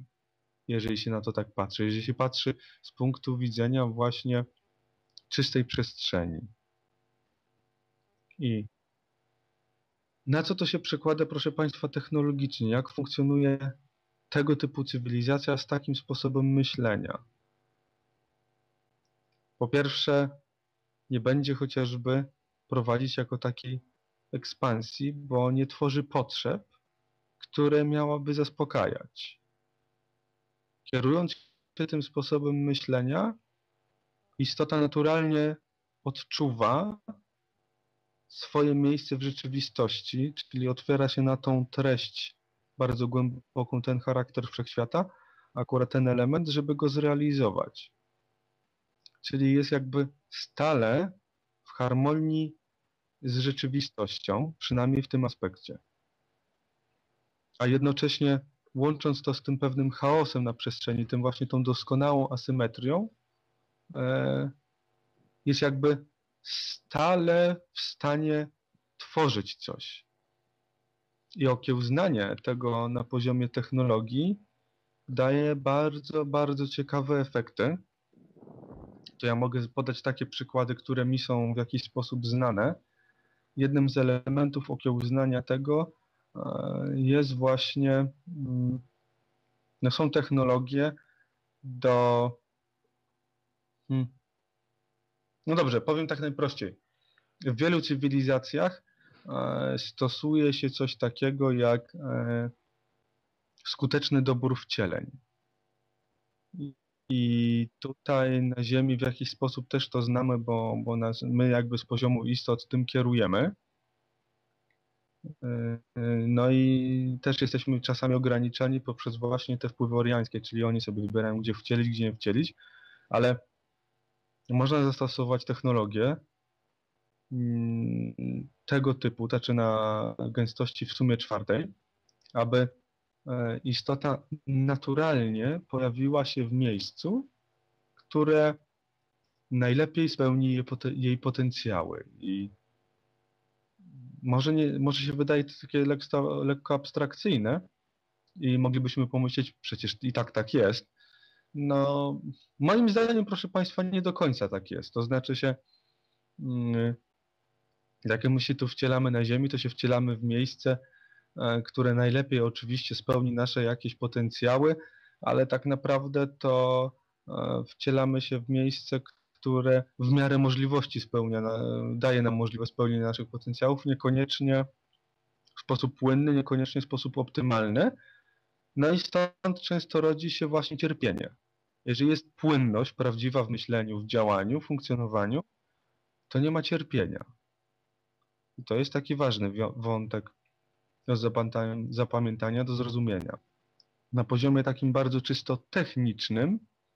jeżeli się na to tak patrzy, jeżeli się patrzy z punktu widzenia właśnie czystej przestrzeni. I na co to się przekłada, proszę Państwa, technologicznie? Jak funkcjonuje tego typu cywilizacja z takim sposobem myślenia? Po pierwsze, nie będzie chociażby prowadzić jako takiej ekspansji, bo nie tworzy potrzeb, które miałaby zaspokajać. Kierując się tym sposobem myślenia, istota naturalnie odczuwa swoje miejsce w rzeczywistości, czyli otwiera się na tą treść bardzo głęboką, ten charakter wszechświata, akurat ten element, żeby go zrealizować. Czyli jest jakby stale w harmonii z rzeczywistością, przynajmniej w tym aspekcie. A jednocześnie łącząc to z tym pewnym chaosem na przestrzeni, tym właśnie tą doskonałą asymetrią, jest jakby stale w stanie tworzyć coś. I okiełznanie tego na poziomie technologii daje bardzo, bardzo ciekawe efekty. To ja mogę podać takie przykłady, które mi są w jakiś sposób znane. Jednym z elementów okiełznania tego jest właśnie, no są technologie do... Hmm. No dobrze, powiem tak najprościej. W wielu cywilizacjach stosuje się coś takiego jak skuteczny dobór wcieleń. I tutaj na Ziemi w jakiś sposób też to znamy, bo, bo nas, my jakby z poziomu istot tym kierujemy. No i też jesteśmy czasami ograniczani poprzez właśnie te wpływy oriańskie, czyli oni sobie wybierają, gdzie wcielić, gdzie nie wcielić, ale można zastosować technologię tego typu, znaczy na gęstości w sumie czwartej, aby istota naturalnie pojawiła się w miejscu, które najlepiej spełni jej, poten jej potencjały. I może, nie, może się wydaje to takie lekko, lekko abstrakcyjne i moglibyśmy pomyśleć, przecież i tak tak jest. No, moim zdaniem, proszę Państwa, nie do końca tak jest. To znaczy się, jak my się tu wcielamy na Ziemi, to się wcielamy w miejsce, które najlepiej oczywiście spełni nasze jakieś potencjały, ale tak naprawdę to wcielamy się w miejsce, które w miarę możliwości spełnia, daje nam możliwość spełnienia naszych potencjałów, niekoniecznie w sposób płynny, niekoniecznie w sposób optymalny. No i stąd często rodzi się właśnie cierpienie. Jeżeli jest płynność prawdziwa w myśleniu, w działaniu, w funkcjonowaniu, to nie ma cierpienia. I to jest taki ważny wątek do zapamiętania, do zrozumienia. Na poziomie takim bardzo czysto technicznym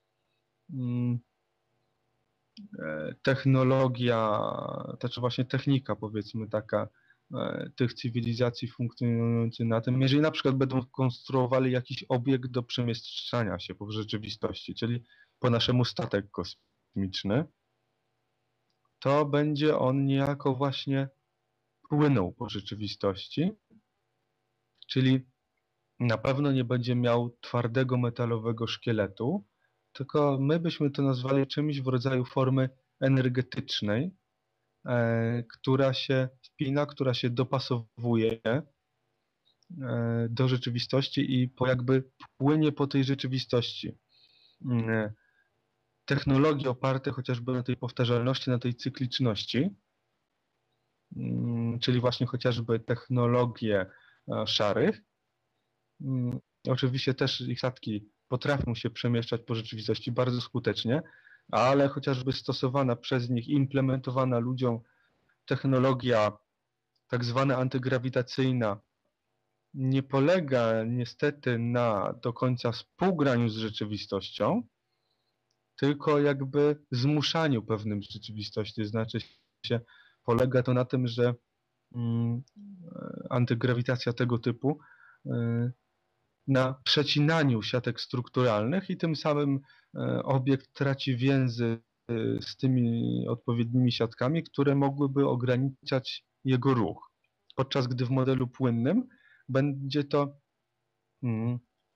technologia, znaczy właśnie technika, powiedzmy taka, tych cywilizacji funkcjonujących na tym, jeżeli na przykład będą konstruowali jakiś obiekt do przemieszczania się po rzeczywistości, czyli po naszemu statek kosmiczny, to będzie on niejako właśnie płynął po rzeczywistości, czyli na pewno nie będzie miał twardego metalowego szkieletu, tylko my byśmy to nazwali czymś w rodzaju formy energetycznej, e, która się wpina, która się dopasowuje e, do rzeczywistości i po jakby płynie po tej rzeczywistości. E, technologie oparte chociażby na tej powtarzalności, na tej cykliczności, e, czyli właśnie chociażby technologie e, szarych. E, oczywiście też ich statki potrafią się przemieszczać po rzeczywistości bardzo skutecznie, ale chociażby stosowana przez nich, implementowana ludziom technologia tak zwana antygrawitacyjna nie polega niestety na do końca współgraniu z rzeczywistością, tylko jakby zmuszaniu pewnym rzeczywistości. Znaczy się, polega to na tym, że mm, antygrawitacja tego typu y, na przecinaniu siatek strukturalnych i tym samym obiekt traci więzy z tymi odpowiednimi siatkami, które mogłyby ograniczać jego ruch. Podczas gdy w modelu płynnym będzie to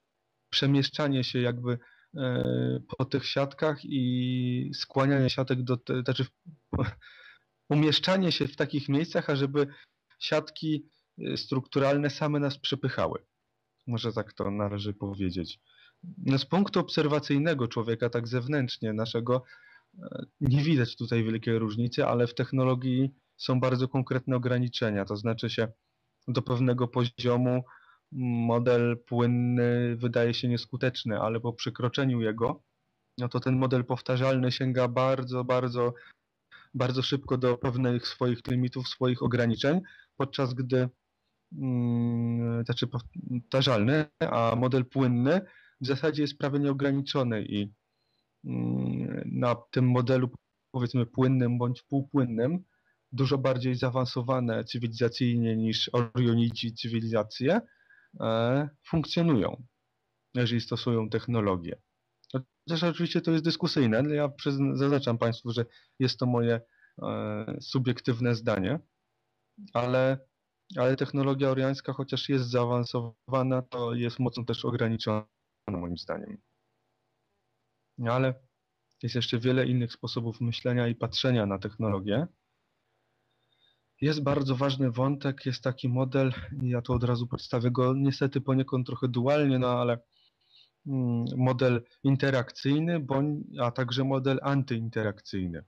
przemieszczanie się jakby po tych siatkach i skłanianie siatek do, te, znaczy umieszczanie się w takich miejscach, ażeby siatki strukturalne same nas przepychały. Może tak to należy powiedzieć. No z punktu obserwacyjnego człowieka, tak zewnętrznie naszego, nie widać tutaj wielkiej różnicy, ale w technologii są bardzo konkretne ograniczenia. To znaczy się do pewnego poziomu model płynny wydaje się nieskuteczny, ale po przekroczeniu jego, no to ten model powtarzalny sięga bardzo, bardzo, bardzo szybko do pewnych swoich limitów, swoich ograniczeń, podczas gdy hmm, znaczy powtarzalny, a model płynny w zasadzie jest prawie nieograniczony i hmm, na tym modelu powiedzmy płynnym bądź półpłynnym dużo bardziej zaawansowane cywilizacyjnie niż Orionici cywilizacje e, funkcjonują, jeżeli stosują technologię. Chociaż oczywiście to jest dyskusyjne, ale ja zaznaczam Państwu, że jest to moje e, subiektywne zdanie, ale, ale technologia oriańska, chociaż jest zaawansowana, to jest mocno też ograniczona moim zdaniem. Ale jest jeszcze wiele innych sposobów myślenia i patrzenia na technologię. Jest bardzo ważny wątek, jest taki model, ja to od razu przedstawię go niestety poniekąd trochę dualnie, no ale model interakcyjny, bądź, a także model antyinterakcyjny.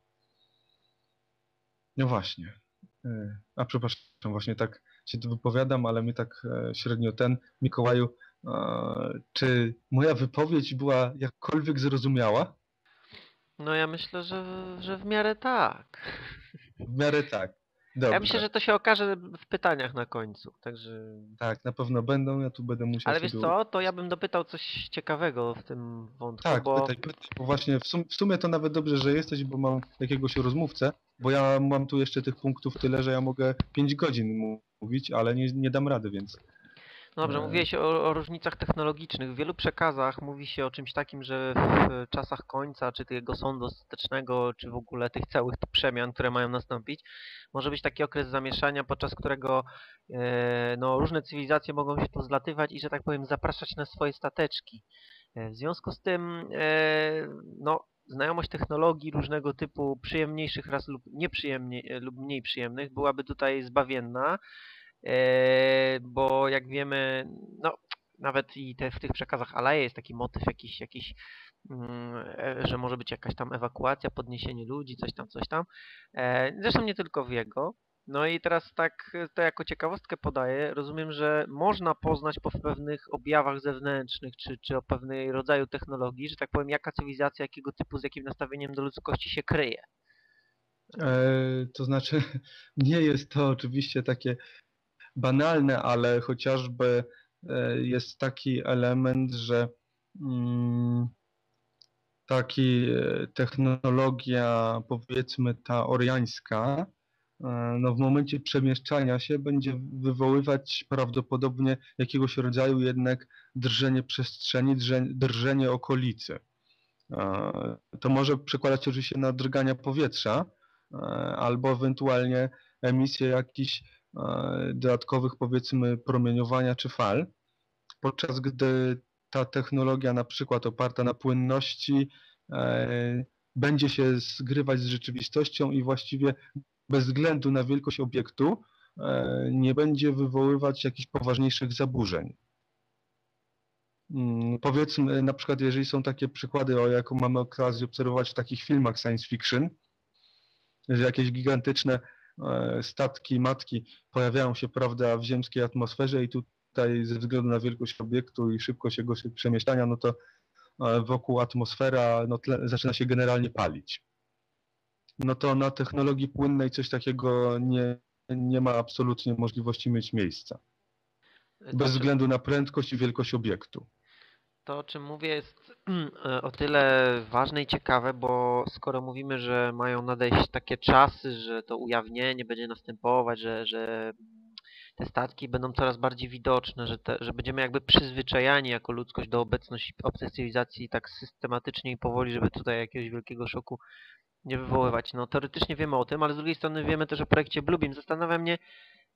No właśnie. A przepraszam, właśnie tak się tu wypowiadam, ale my tak średnio ten, Mikołaju, czy moja wypowiedź była jakkolwiek zrozumiała? No ja myślę, że, że w miarę tak. W miarę tak. Dobrze. Ja myślę, że to się okaże w pytaniach na końcu, także... Tak, na pewno będą, ja tu będę musiał Ale wiesz sobie... co, to ja bym dopytał coś ciekawego w tym wątku, Tak, bo... pytaj, pytaj, bo właśnie w, sum, w sumie to nawet dobrze, że jesteś, bo mam jakiegoś rozmówcę, bo ja mam tu jeszcze tych punktów tyle, że ja mogę pięć godzin mówić, ale nie, nie dam rady, więc... No dobrze, e... mówiłeś o, o różnicach technologicznych. W wielu przekazach mówi się o czymś takim, że w czasach końca, czy tego sądu ostatecznego, czy w ogóle tych całych przemian, które mają nastąpić, może być taki okres zamieszania, podczas którego e, no, różne cywilizacje mogą się tu zlatywać i, że tak powiem, zapraszać na swoje stateczki. E, w związku z tym, e, no, znajomość technologii różnego typu przyjemniejszych raz lub nieprzyjemnie, lub mniej przyjemnych byłaby tutaj zbawienna. E, bo jak wiemy, no nawet i te, w tych przekazach Alaje jest taki motyw jakiś, jakiś mm, że może być jakaś tam ewakuacja, podniesienie ludzi, coś tam, coś tam. E, zresztą nie tylko w jego. No i teraz tak to jako ciekawostkę podaję. Rozumiem, że można poznać po pewnych objawach zewnętrznych, czy, czy o pewnej rodzaju technologii, że tak powiem, jaka cywilizacja, jakiego typu, z jakim nastawieniem do ludzkości się kryje. E, to znaczy, nie jest to oczywiście takie banalne, ale chociażby jest taki element, że mm, taki technologia, powiedzmy ta oriańska, no w momencie przemieszczania się będzie wywoływać prawdopodobnie jakiegoś rodzaju jednak drżenie przestrzeni, drżenie okolicy. To może przekładać się oczywiście na drgania powietrza, albo ewentualnie emisję jakichś dodatkowych, powiedzmy, promieniowania czy fal, podczas gdy ta technologia na przykład oparta na płynności będzie się zgrywać z rzeczywistością i właściwie bez względu na wielkość obiektu nie będzie wywoływać jakichś poważniejszych zaburzeń. Powiedzmy, na przykład jeżeli są takie przykłady, o jaką mamy okazję obserwować w takich filmach science fiction, że jakieś gigantyczne statki, matki pojawiają się, prawda, w ziemskiej atmosferze i tutaj ze względu na wielkość obiektu i szybkość jego przemieszczania, no to wokół atmosfera no, tle, zaczyna się generalnie palić. No to na technologii płynnej coś takiego nie, nie ma absolutnie możliwości mieć miejsca. Bez względu na prędkość i wielkość obiektu. To, o czym mówię, jest o tyle ważne i ciekawe, bo skoro mówimy, że mają nadejść takie czasy, że to ujawnienie będzie następować, że, że te statki będą coraz bardziej widoczne, że, te, że będziemy jakby przyzwyczajani jako ludzkość do obecności obcych cywilizacji tak systematycznie i powoli, żeby tutaj jakiegoś wielkiego szoku nie wywoływać. No teoretycznie wiemy o tym, ale z drugiej strony wiemy też o projekcie Bluebeam. Zastanawia mnie,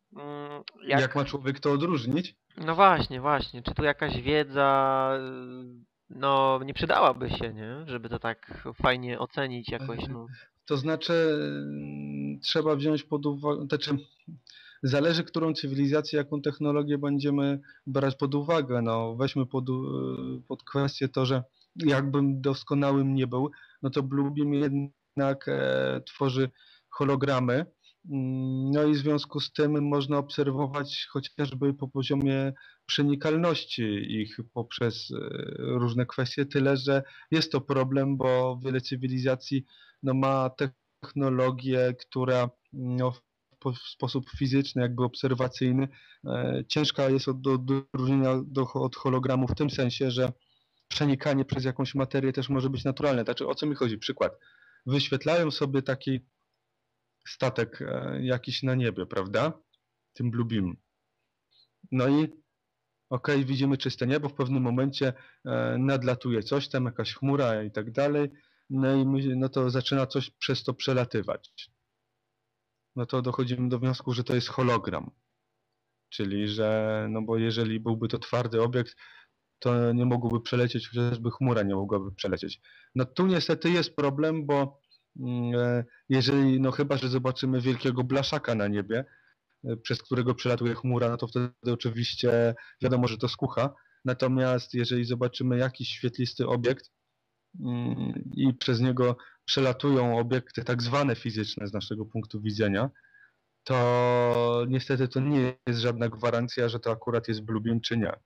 mm, Jak... jak... jak ma człowiek to odróżnić? No właśnie, właśnie. Czy tu jakaś wiedza, no nie przydałaby się, nie? Żeby to tak fajnie ocenić jakoś, no. To znaczy mm, trzeba wziąć pod uwagę, znaczy zależy, którą cywilizację, jaką technologię będziemy brać pod uwagę. No, weźmy pod, u- pod kwestię to, że jakbym doskonałym nie był, no to Bluebeam jednak e, tworzy hologramy. Mm, No i w związku z tym można obserwować chociażby po poziomie przenikalności ich poprzez e, różne kwestie, tyle że jest to problem, bo wiele cywilizacji no, ma technologię, która no, w sposób fizyczny, jakby obserwacyjny, e, ciężka jest od odróżnienia do, od hologramu w tym sensie, że przenikanie przez jakąś materię też może być naturalne. Znaczy, o co mi chodzi? Przykład. Wyświetlają sobie taki statek e, jakiś na niebie, prawda? Tym Bluebeam. No i okej, widzimy czyste niebo, w pewnym momencie e, nadlatuje coś tam, jakaś chmura i tak dalej, no i my, no to zaczyna coś przez to przelatywać. No to dochodzimy do wniosku, że to jest hologram. Czyli, że no bo jeżeli byłby to twardy obiekt, to nie mogłoby przelecieć, chociażby chmura nie mogłaby przelecieć. No tu niestety jest problem, bo mm, e, jeżeli, no chyba, że zobaczymy wielkiego blaszaka na niebie, e, przez którego przelatuje chmura, no to wtedy oczywiście wiadomo, że to skucha. Natomiast jeżeli zobaczymy jakiś świetlisty obiekt mm, i przez niego przelatują obiekty tak zwane fizyczne z naszego punktu widzenia, to niestety to nie jest żadna gwarancja, że to akurat jest Bluebeam czy nie.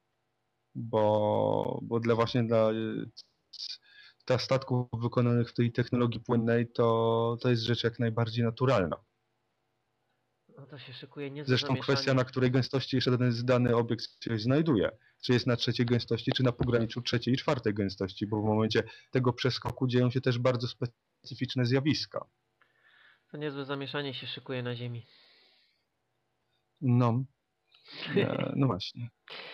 Bo, bo dla właśnie dla, dla statków wykonanych w tej technologii płynnej to, to jest rzecz jak najbardziej naturalna. No to się szykuje niezłe Zresztą zamieszanie. kwestia, na której gęstości jeszcze ten dany obiekt się znajduje. Czy jest na trzeciej gęstości, czy na pograniczu trzeciej i czwartej gęstości, bo w momencie tego przeskoku dzieją się też bardzo specyficzne zjawiska. To niezłe zamieszanie się szykuje na Ziemi. No, e, no właśnie.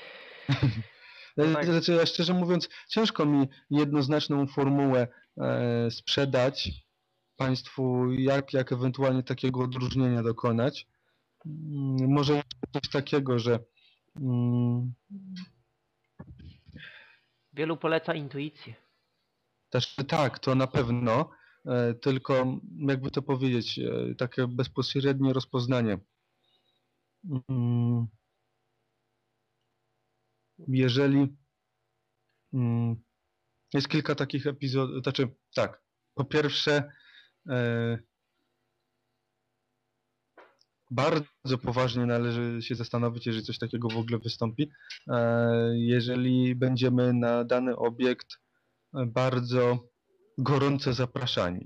No tak. Znaczy, ja szczerze mówiąc, ciężko mi jednoznaczną formułę e, sprzedać Państwu, jak, jak ewentualnie takiego odróżnienia dokonać. Mm, Może coś takiego, że mm, Wielu poleca intuicję. też tak, to na pewno, e, tylko jakby to powiedzieć, e, takie bezpośrednie rozpoznanie. Mm, Jeżeli mm, jest kilka takich epizodów, znaczy tak, po pierwsze e, bardzo poważnie należy się zastanowić, jeżeli coś takiego w ogóle wystąpi, e, jeżeli będziemy na dany obiekt bardzo gorąco zapraszani.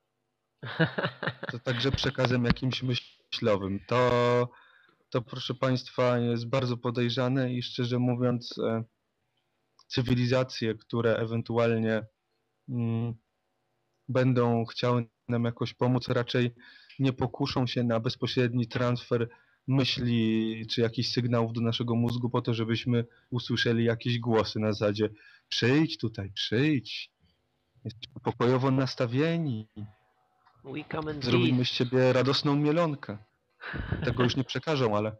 To także przekazem jakimś myślowym. To, to proszę Państwa jest bardzo podejrzane i szczerze mówiąc e, cywilizacje, które ewentualnie mm, będą chciały nam jakoś pomóc, raczej nie pokuszą się na bezpośredni transfer myśli czy jakichś sygnałów do naszego mózgu po to, żebyśmy usłyszeli jakieś głosy na zasadzie przyjdź tutaj, przyjdź, jesteśmy pokojowo nastawieni, We come in zrobimy z peace. ciebie radosną mielonkę. Tego już nie przekażą, ale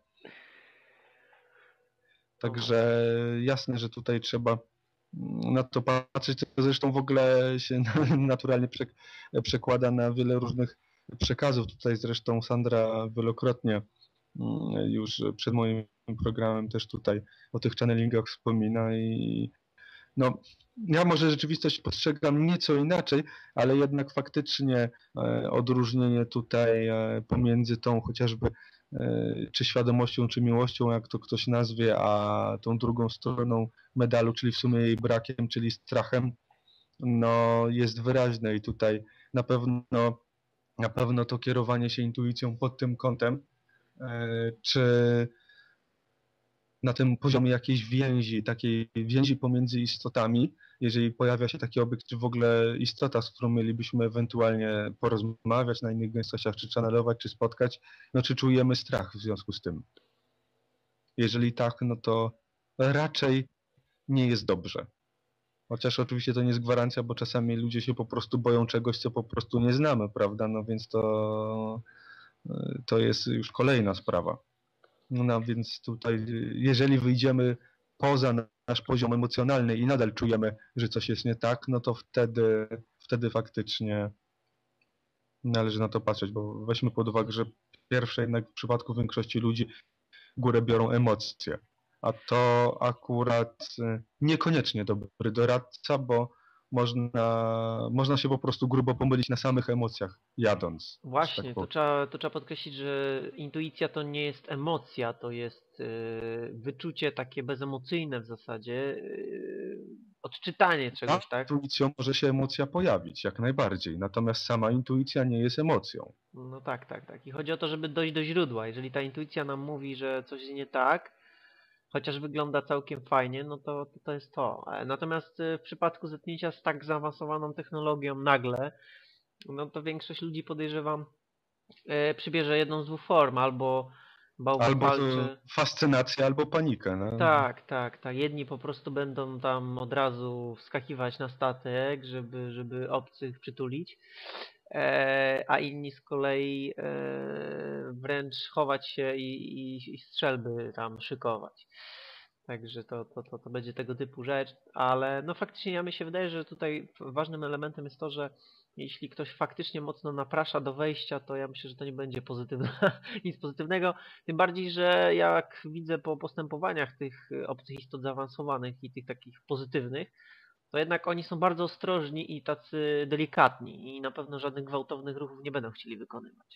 także jasne, że tutaj trzeba na to patrzeć, co zresztą w ogóle się naturalnie przekłada na wiele różnych przekazów. Tutaj zresztą Sandra wielokrotnie już przed moim programem też tutaj o tych channelingach wspomina i no, ja może rzeczywistość postrzegam nieco inaczej, ale jednak faktycznie odróżnienie tutaj pomiędzy tą chociażby czy świadomością, czy miłością, jak to ktoś nazwie, a tą drugą stroną medalu, czyli w sumie jej brakiem, czyli strachem, no jest wyraźne i tutaj na pewno, na pewno to kierowanie się intuicją pod tym kątem, czy na tym poziomie jakiejś więzi, takiej więzi pomiędzy istotami, jeżeli pojawia się taki obiekt, czy w ogóle istota, z którą mielibyśmy ewentualnie porozmawiać na innych gęstościach, czy channelować, czy spotkać, no czy czujemy strach w związku z tym. Jeżeli tak, no to raczej nie jest dobrze. Chociaż oczywiście to nie jest gwarancja, bo czasami ludzie się po prostu boją czegoś, co po prostu nie znamy, prawda? No więc to to jest już kolejna sprawa. No więc tutaj, jeżeli wyjdziemy poza nasz poziom emocjonalny i nadal czujemy, że coś jest nie tak, no to wtedy, wtedy faktycznie należy na to patrzeć, bo weźmy pod uwagę, że pierwsze jednak w przypadku większości ludzi górę biorą emocje, a to akurat niekoniecznie dobry doradca, bo można, można się po prostu grubo pomylić na samych emocjach jadąc. Właśnie, tak to trzeba, to trzeba podkreślić, że intuicja to nie jest emocja, to jest yy, wyczucie takie bezemocyjne w zasadzie, yy, odczytanie czegoś, tak? Intuicją może się emocja pojawić, jak najbardziej, natomiast sama intuicja nie jest emocją. No tak, tak, tak. I chodzi o to, żeby dojść do źródła. Jeżeli ta intuicja nam mówi, że coś jest nie tak, chociaż wygląda całkiem fajnie, no to to, to jest to. Natomiast w przypadku zetknięcia z tak zaawansowaną technologią nagle, no to większość ludzi, podejrzewam, e, przybierze jedną z dwóch form, albo bałwochwalczy. Albo fascynacja, albo panikę. No. Tak, tak, tak. Jedni po prostu będą tam od razu wskakiwać na statek, żeby, żeby obcych przytulić, e, a inni z kolei e, wręcz chować się i, i, i strzelby tam szykować. Także to, to, to, to będzie tego typu rzecz, ale no faktycznie ja mi się wydaje, że tutaj ważnym elementem jest to, że jeśli ktoś faktycznie mocno naprasza do wejścia, to ja myślę, że to nie będzie pozytywne, nic pozytywnego. Tym bardziej, że jak widzę po postępowaniach tych obcych istot zaawansowanych i tych takich pozytywnych, to jednak oni są bardzo ostrożni i tacy delikatni i na pewno żadnych gwałtownych ruchów nie będą chcieli wykonywać.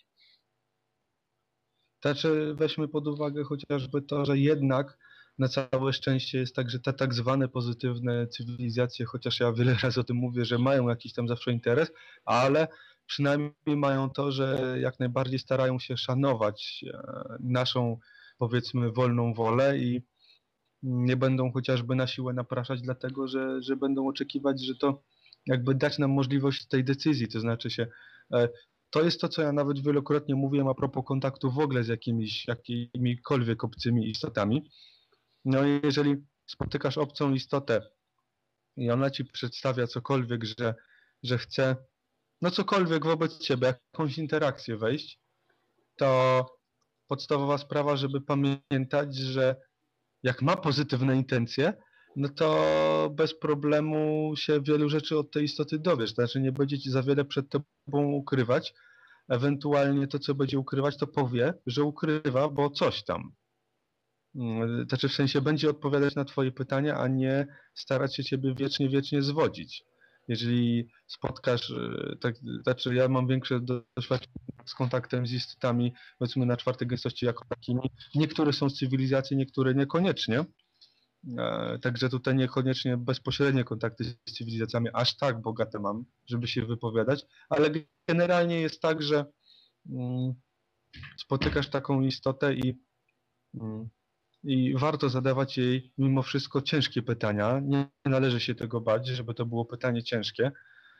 Znaczy weźmy pod uwagę chociażby to, że jednak na całe szczęście jest tak, że te tak zwane pozytywne cywilizacje, chociaż ja wiele razy o tym mówię, że mają jakiś tam zawsze interes, ale przynajmniej mają to, że jak najbardziej starają się szanować naszą, powiedzmy, wolną wolę i nie będą chociażby na siłę napraszać, dlatego że, że będą oczekiwać, że to jakby dać nam możliwość tej decyzji, to znaczy się to jest to, co ja nawet wielokrotnie mówiłem a propos kontaktu w ogóle z jakimiś, jakimikolwiek obcymi istotami. No i jeżeli spotykasz obcą istotę i ona ci przedstawia cokolwiek, że, że chce, no cokolwiek wobec ciebie, jakąś interakcję wejść, to podstawowa sprawa, żeby pamiętać, że jak ma pozytywne intencje, no to bez problemu się wielu rzeczy od tej istoty dowiesz. Znaczy nie będzie ci za wiele przed tobą ukrywać. Ewentualnie to, co będzie ukrywać, to powie, że ukrywa, bo coś tam. Znaczy w sensie będzie odpowiadać na twoje pytania, a nie starać się ciebie wiecznie, wiecznie zwodzić. Jeżeli spotkasz, tak, znaczy ja mam większe doświadczenie z kontaktem z istotami, powiedzmy na czwartej gęstości jako takimi. Niektóre są z cywilizacji, niektóre niekoniecznie. Także tutaj niekoniecznie bezpośrednie kontakty z cywilizacjami aż tak bogate mam, żeby się wypowiadać, ale generalnie jest tak, że mm, spotykasz taką istotę i, mm, i warto zadawać jej mimo wszystko ciężkie pytania. Nie należy się tego bać, żeby to było pytanie ciężkie.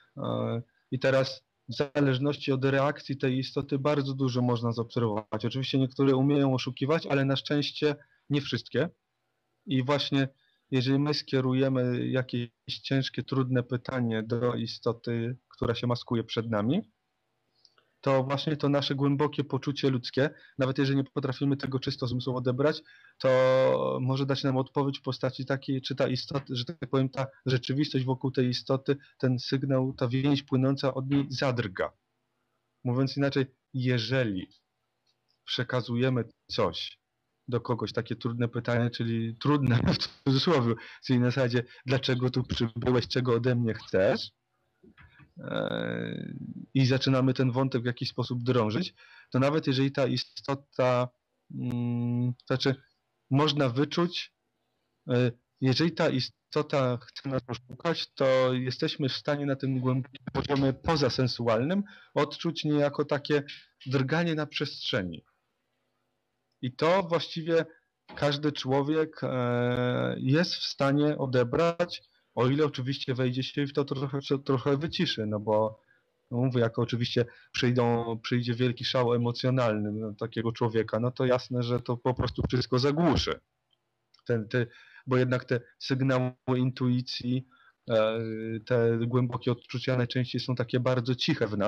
I teraz w zależności od reakcji tej istoty bardzo dużo można zaobserwować. Oczywiście niektóre umieją oszukiwać, ale na szczęście nie wszystkie. I właśnie jeżeli my skierujemy jakieś ciężkie, trudne pytanie do istoty, która się maskuje przed nami, to właśnie to nasze głębokie poczucie ludzkie, nawet jeżeli nie potrafimy tego czysto zmysłowo odebrać, to może dać nam odpowiedź w postaci takiej, czy ta istota, że tak powiem, ta rzeczywistość wokół tej istoty, ten sygnał, ta więź płynąca od niej zadrga. Mówiąc inaczej, jeżeli przekazujemy coś do kogoś, takie trudne pytanie, czyli trudne w cudzysłowie, czyli na zasadzie, dlaczego tu przybyłeś, czego ode mnie chcesz, i zaczynamy ten wątek w jakiś sposób drążyć, to nawet jeżeli ta istota, hmm, znaczy można wyczuć, jeżeli ta istota chce nas oszukać, to jesteśmy w stanie na tym głębokim poziomie pozasensualnym odczuć niejako takie drganie na przestrzeni. I to właściwie każdy człowiek jest w stanie odebrać, o ile oczywiście wejdzie się w to trochę, trochę wyciszy, no bo no mówię, jak oczywiście przyjdą, przyjdzie wielki szał emocjonalny no, takiego człowieka, no to jasne, że to po prostu wszystko zagłuszy. Ten, te, bo jednak te sygnały intuicji, te głębokie odczucia najczęściej są takie bardzo ciche w nas,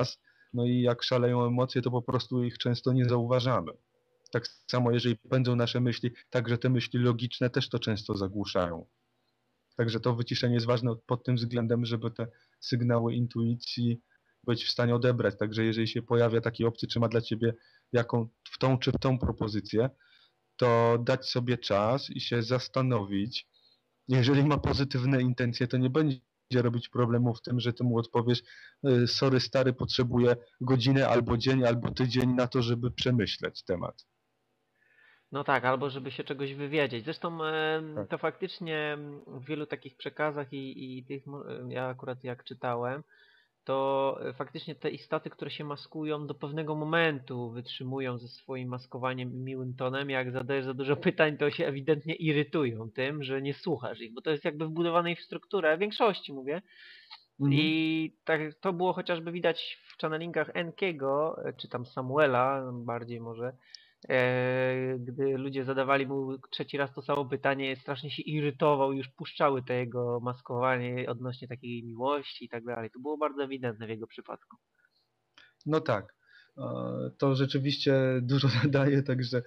No i jak szaleją emocje, to po prostu ich często nie zauważamy. Tak samo jeżeli pędzą nasze myśli, także te myśli logiczne też to często zagłuszają. Także to wyciszenie jest ważne pod tym względem, żeby te sygnały intuicji być w stanie odebrać. Także jeżeli się pojawia taki obcy, czy ma dla ciebie jaką w tą czy w tą propozycję, to dać sobie czas i się zastanowić. Jeżeli ma pozytywne intencje, to nie będzie robić problemu w tym, że ty mu odpowiesz: sorry stary, potrzebuję godzinę albo dzień, albo tydzień na to, żeby przemyśleć temat. No tak, albo żeby się czegoś wywiedzieć. Zresztą e, Tak. to faktycznie w wielu takich przekazach i, i tych, ja akurat jak czytałem, to faktycznie te istoty, które się maskują, do pewnego momentu wytrzymują ze swoim maskowaniem i miłym tonem. Jak zadajesz za dużo pytań, to się ewidentnie irytują tym, że nie słuchasz ich, bo to jest jakby wbudowane w strukturę, w większości mówię. Mhm. I tak to było chociażby widać w channelingach Enkiego, czy tam Samuela bardziej może, e, gdy ludzie zadawali mu trzeci raz to samo pytanie, strasznie się irytował, już puszczały to jego maskowanie odnośnie takiej miłości i tak dalej. To było bardzo ewidentne w jego przypadku. No tak. To rzeczywiście dużo nadaje, także,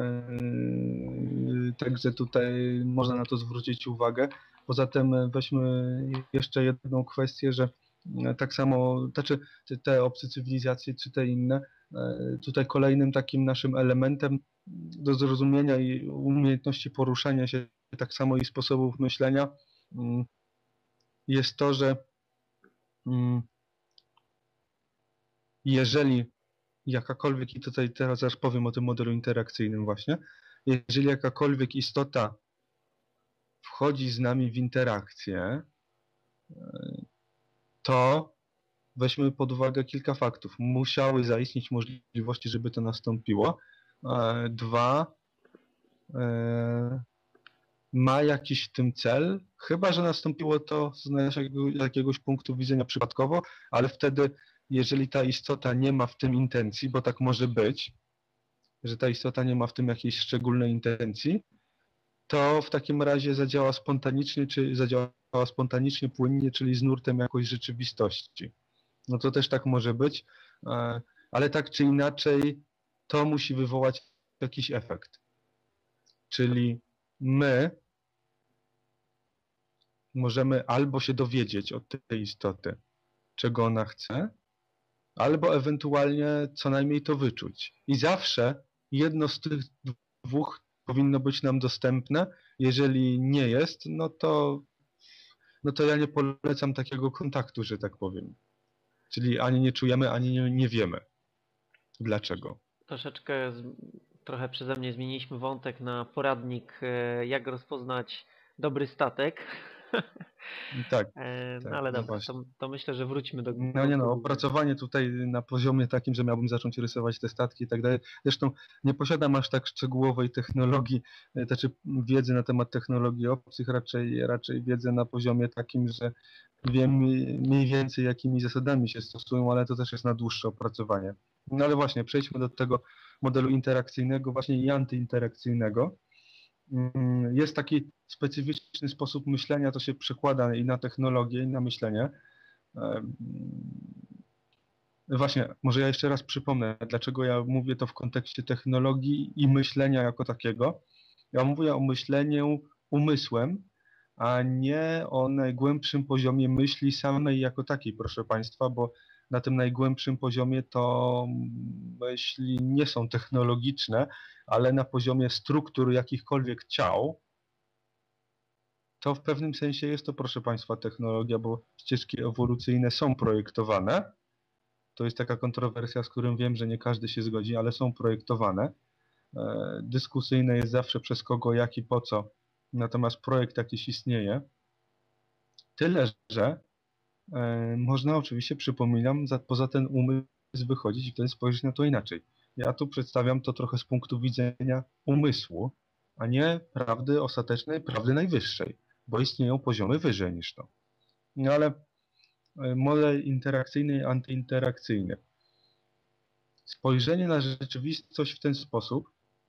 także tutaj można na to zwrócić uwagę. Poza tym weźmy jeszcze jedną kwestię, że tak samo, znaczy te obce cywilizacje czy te inne, tutaj kolejnym takim naszym elementem do zrozumienia i umiejętności poruszania się, tak samo i sposobów myślenia, jest to, że jeżeli jakakolwiek, i tutaj teraz aż powiem o tym modelu interakcyjnym właśnie, jeżeli jakakolwiek istota wchodzi z nami w interakcję, to weźmy pod uwagę kilka faktów. Musiały zaistnieć możliwości, żeby to nastąpiło. Dwa, ma jakiś w tym cel, chyba że nastąpiło to z naszego, jakiegoś punktu widzenia przypadkowo, ale wtedy, jeżeli ta istota nie ma w tym intencji, bo tak może być, że ta istota nie ma w tym jakiejś szczególnej intencji, to w takim razie zadziała spontanicznie, czy zadziała spontanicznie, płynnie, czyli z nurtem jakoś rzeczywistości. No to też tak może być, ale tak czy inaczej to musi wywołać jakiś efekt. Czyli my możemy albo się dowiedzieć od tej istoty, czego ona chce, albo ewentualnie co najmniej to wyczuć. I zawsze jedno z tych dwóch powinno być nam dostępne. Jeżeli nie jest, no to, no to ja nie polecam takiego kontaktu, że tak powiem. Czyli ani nie czujemy, ani nie, nie wiemy. Dlaczego? Troszeczkę, z, trochę przeze mnie zmieniliśmy wątek na poradnik, e, jak rozpoznać dobry statek. Tak, e, no tak, ale no dobra, właśnie. to, to myślę, że wróćmy do... No do, nie do no, głównego. opracowanie tutaj na poziomie takim, że miałbym zacząć rysować te statki i tak dalej. Zresztą nie posiadam aż tak szczegółowej technologii, znaczy wiedzy na temat technologii obcych, raczej, raczej wiedzę na poziomie takim, że wiem mniej więcej jakimi zasadami się stosują, ale to też jest na dłuższe opracowanie. No ale właśnie, przejdźmy do tego modelu interakcyjnego właśnie i antyinterakcyjnego. Jest taki specyficzny sposób myślenia, to się przekłada i na technologię, i na myślenie. Właśnie, może ja jeszcze raz przypomnę, dlaczego ja mówię to w kontekście technologii i myślenia jako takiego. Ja mówię o myśleniu umysłem, a nie o najgłębszym poziomie myśli samej jako takiej, proszę Państwa, bo na tym najgłębszym poziomie to myśli nie są technologiczne, ale na poziomie struktur jakichkolwiek ciał, to w pewnym sensie jest to, proszę Państwa, technologia, bo ścieżki ewolucyjne są projektowane. To jest taka kontrowersja, z którą wiem, że nie każdy się zgodzi, ale są projektowane. Dyskusyjne jest zawsze przez kogo, jak i po co. Natomiast projekt jakiś istnieje. Tyle, że e, można oczywiście, przypominam, za, poza ten umysł wychodzić i wtedy spojrzeć na to inaczej. Ja tu przedstawiam to trochę z punktu widzenia umysłu, a nie prawdy ostatecznej, prawdy najwyższej, bo istnieją poziomy wyżej niż to. No ale model interakcyjny i antyinterakcyjny. Spojrzenie na rzeczywistość w ten sposób,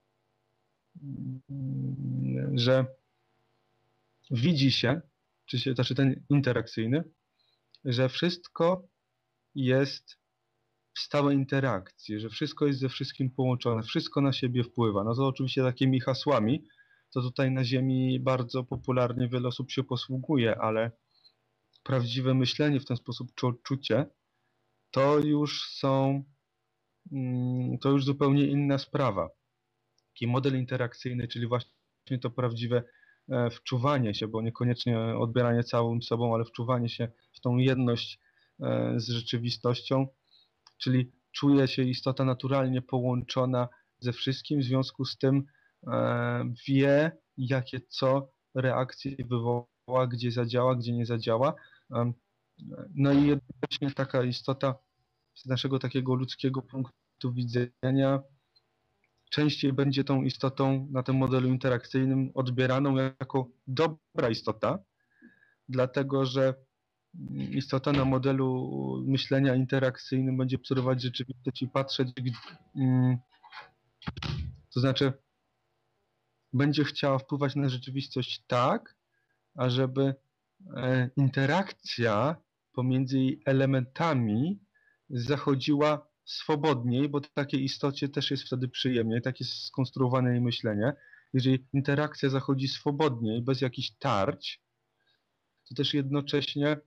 że widzi się, czy się, znaczy ten interakcyjny, że wszystko jest stałe interakcje, że wszystko jest ze wszystkim połączone, wszystko na siebie wpływa. No to oczywiście takimi hasłami, to tutaj na Ziemi bardzo popularnie wiele osób się posługuje, ale prawdziwe myślenie w ten sposób, czy odczucie, to już są, to już zupełnie inna sprawa. Taki model interakcyjny, czyli właśnie to prawdziwe wczuwanie się, bo niekoniecznie odbieranie całym sobą, ale wczuwanie się w tą jedność z rzeczywistością, czyli czuje się istota naturalnie połączona ze wszystkim, w związku z tym wie, jakie co reakcje wywoła, gdzie zadziała, gdzie nie zadziała. No i jednocześnie taka istota z naszego takiego ludzkiego punktu widzenia częściej będzie tą istotą na tym modelu interakcyjnym odbieraną jako dobra istota, dlatego że istota na modelu myślenia interakcyjnym będzie obserwować rzeczywistość i patrzeć, to znaczy będzie chciała wpływać na rzeczywistość tak, ażeby interakcja pomiędzy jej elementami zachodziła swobodniej, bo takiej istocie też jest wtedy przyjemniej, tak jest skonstruowane jej myślenie. Jeżeli interakcja zachodzi swobodniej, bez jakichś tarć, to też jednocześnie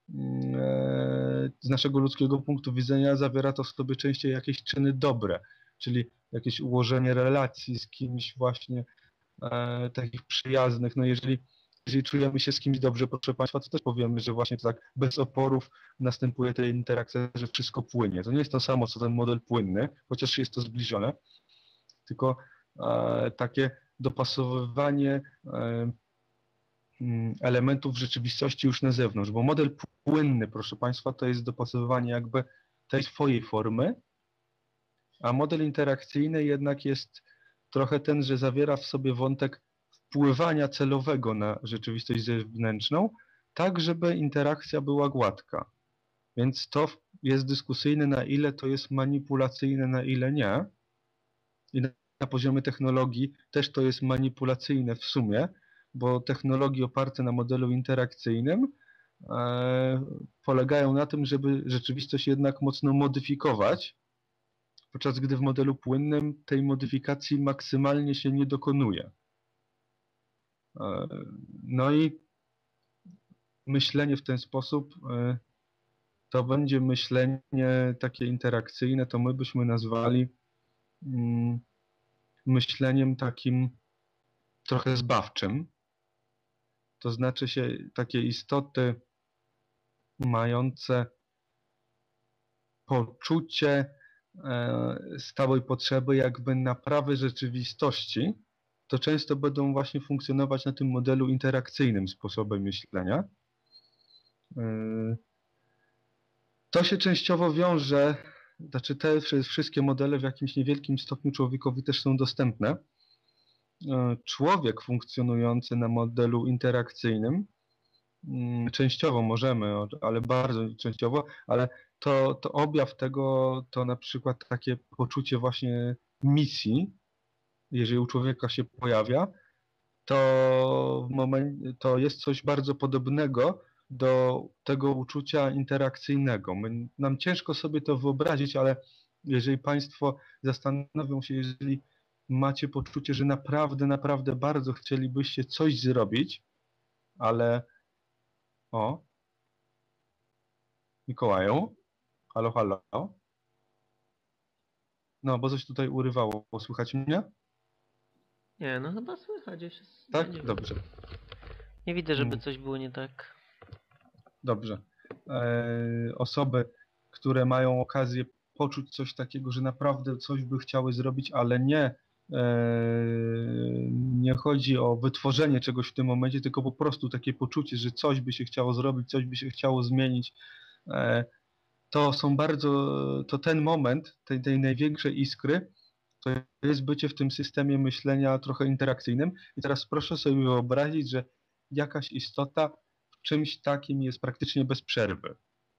z naszego ludzkiego punktu widzenia zawiera to w sobie częściej jakieś czyny dobre, czyli jakieś ułożenie relacji z kimś właśnie e, takich przyjaznych. No jeżeli, jeżeli czujemy się z kimś dobrze, proszę Państwa, to też powiemy, że właśnie to tak bez oporów następuje ta interakcja, że wszystko płynie. To nie jest to samo, co ten model płynny, chociaż jest to zbliżone, tylko e, takie dopasowywanie e, elementów rzeczywistości już na zewnątrz, bo model płynny, proszę Państwa, to jest dopasowywanie jakby tej swojej formy, a model interakcyjny jednak jest trochę ten, że zawiera w sobie wątek wpływania celowego na rzeczywistość zewnętrzną, tak żeby interakcja była gładka. Więc to jest dyskusyjne, na ile to jest manipulacyjne, na ile nie. I na poziomie technologii też to jest manipulacyjne w sumie, bo technologie oparte na modelu interakcyjnym e, polegają na tym, żeby rzeczywistość jednak mocno modyfikować, podczas gdy w modelu płynnym tej modyfikacji maksymalnie się nie dokonuje. E, no i myślenie w ten sposób e, to będzie myślenie takie interakcyjne, to my byśmy nazwali mm, myśleniem takim trochę zbawczym. To znaczy się takie istoty mające poczucie e, stałej potrzeby jakby naprawy rzeczywistości, to często będą właśnie funkcjonować na tym modelu interakcyjnym sposobem myślenia. E, to się częściowo wiąże, znaczy te wszystkie modele w jakimś niewielkim stopniu człowiekowi też są dostępne. Człowiek funkcjonujący na modelu interakcyjnym, częściowo możemy, ale bardzo częściowo, ale to, to objaw tego to na przykład takie poczucie właśnie misji, jeżeli u człowieka się pojawia, to, w momencie, to jest coś bardzo podobnego do tego uczucia interakcyjnego. My, nam ciężko sobie to wyobrazić, ale jeżeli Państwo zastanowią się, jeżeli macie poczucie, że naprawdę, naprawdę bardzo chcielibyście coś zrobić, ale o, Mikołaju, halo, halo, no bo coś tutaj urywało, słychać mnie? Nie, no chyba słychać. Już jest... Tak? nie Dobrze. Nie widzę, żeby coś było nie tak. Dobrze. E, osoby, które mają okazję poczuć coś takiego, że naprawdę coś by chciały zrobić, ale nie nie chodzi o wytworzenie czegoś w tym momencie, tylko po prostu takie poczucie, że coś by się chciało zrobić, coś by się chciało zmienić. To są bardzo, to ten moment tej, tej największej iskry, to jest bycie w tym systemie myślenia trochę interakcyjnym. I teraz proszę sobie wyobrazić, że jakaś istota w czymś takim jest praktycznie bez przerwy.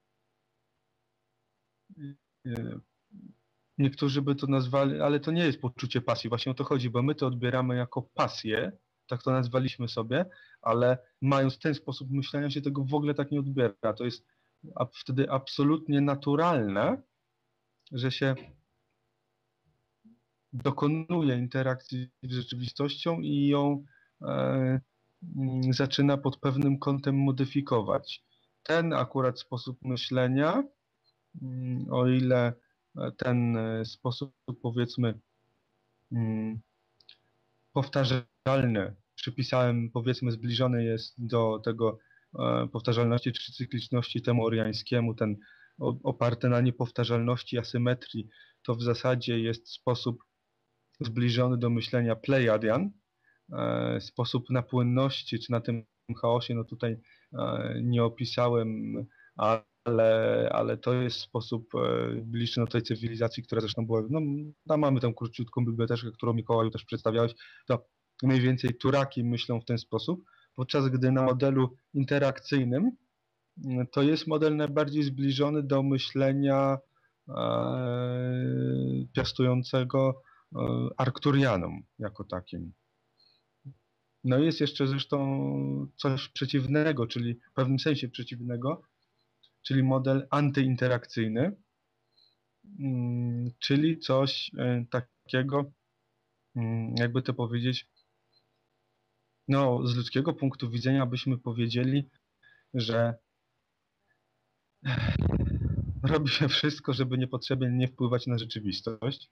Niektórzy by to nazwali, ale to nie jest poczucie pasji, właśnie o to chodzi, bo my to odbieramy jako pasję, tak to nazwaliśmy sobie, ale mając ten sposób myślenia się tego w ogóle tak nie odbiera. To jest wtedy absolutnie naturalne, że się dokonuje interakcji z rzeczywistością i ją e, zaczyna pod pewnym kątem modyfikować. Ten akurat sposób myślenia, o ile ten sposób, powiedzmy, powtarzalny, przypisałem, powiedzmy, zbliżony jest do tego powtarzalności czy cykliczności temoriańskiemu, ten oparty na niepowtarzalności, asymetrii, to w zasadzie jest sposób zbliżony do myślenia Plejadian. Sposób na płynności czy na tym chaosie, no tutaj nie opisałem, ale, ale to jest sposób bliższy do tej cywilizacji, która zresztą była, no, no mamy tą króciutką biblioteczkę, którą Mikołaju też przedstawiałeś, to mniej więcej Turaki myślą w ten sposób, podczas gdy na modelu interakcyjnym to jest model najbardziej zbliżony do myślenia e, piastującego e, Arkturianom jako takim. No i jest jeszcze zresztą coś przeciwnego, czyli w pewnym sensie przeciwnego, czyli model antyinterakcyjny, czyli coś takiego, jakby to powiedzieć, no z ludzkiego punktu widzenia byśmy powiedzieli, że robi się wszystko, żeby niepotrzebnie nie wpływać na rzeczywistość.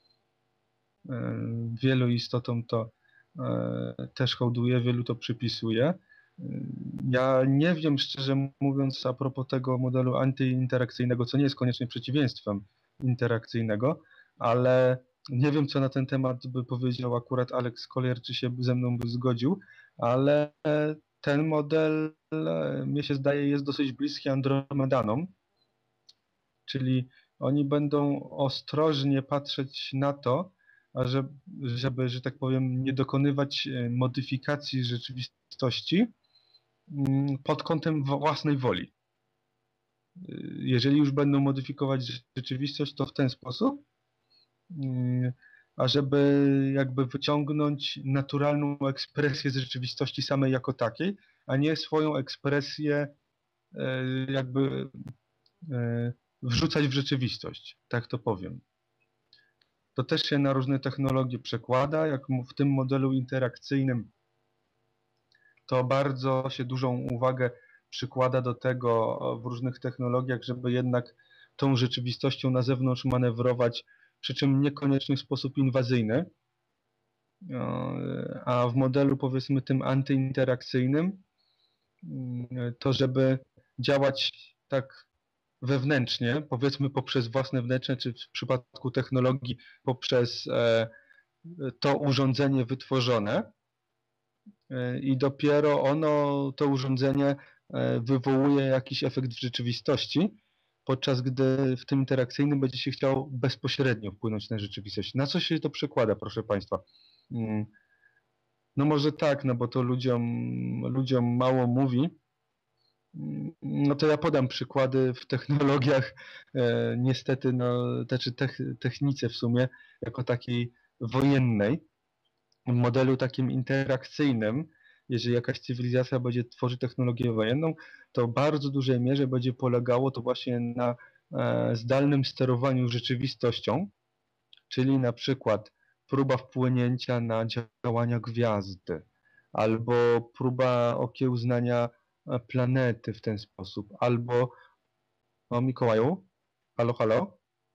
Wielu istotom to też hołduje, wielu to przypisuje. Ja nie wiem, szczerze mówiąc, a propos tego modelu antyinterakcyjnego, co nie jest koniecznie przeciwieństwem interakcyjnego, ale nie wiem, co na ten temat by powiedział akurat Alex Collier, czy się ze mną by zgodził, ale ten model, mnie się zdaje, jest dosyć bliski Andromedanom, czyli oni będą ostrożnie patrzeć na to, żeby, żeby, że tak powiem, nie dokonywać modyfikacji rzeczywistości pod kątem własnej woli. Jeżeli już będą modyfikować rzeczywistość, to w ten sposób, ażeby jakby wyciągnąć naturalną ekspresję z rzeczywistości samej jako takiej, a nie swoją ekspresję jakby wrzucać w rzeczywistość, tak to powiem. To też się na różne technologie przekłada, jak w tym modelu interakcyjnym to bardzo się dużą uwagę przykłada do tego w różnych technologiach, żeby jednak tą rzeczywistością na zewnątrz manewrować, przy czym niekoniecznie w sposób inwazyjny, a w modelu, powiedzmy, tym antyinterakcyjnym, to żeby działać tak wewnętrznie, powiedzmy poprzez własne wnętrze, czy w przypadku technologii poprzez to urządzenie wytworzone, i dopiero ono, to urządzenie wywołuje jakiś efekt w rzeczywistości, podczas gdy w tym interakcyjnym będzie się chciał bezpośrednio wpłynąć na rzeczywistość. Na co się to przekłada, proszę Państwa? No może tak, no bo to ludziom, ludziom mało mówi. No to ja podam przykłady w technologiach, e, niestety, no, znaczy tech, technice w sumie, jako takiej wojennej. W modelu takim interakcyjnym, jeżeli jakaś cywilizacja będzie tworzyć technologię wojenną, to w bardzo dużej mierze będzie polegało to właśnie na e, zdalnym sterowaniu rzeczywistością, czyli na przykład próba wpłynięcia na działania gwiazdy, albo próba okiełznania planety w ten sposób, albo... O, Mikołaju? Halo, halo?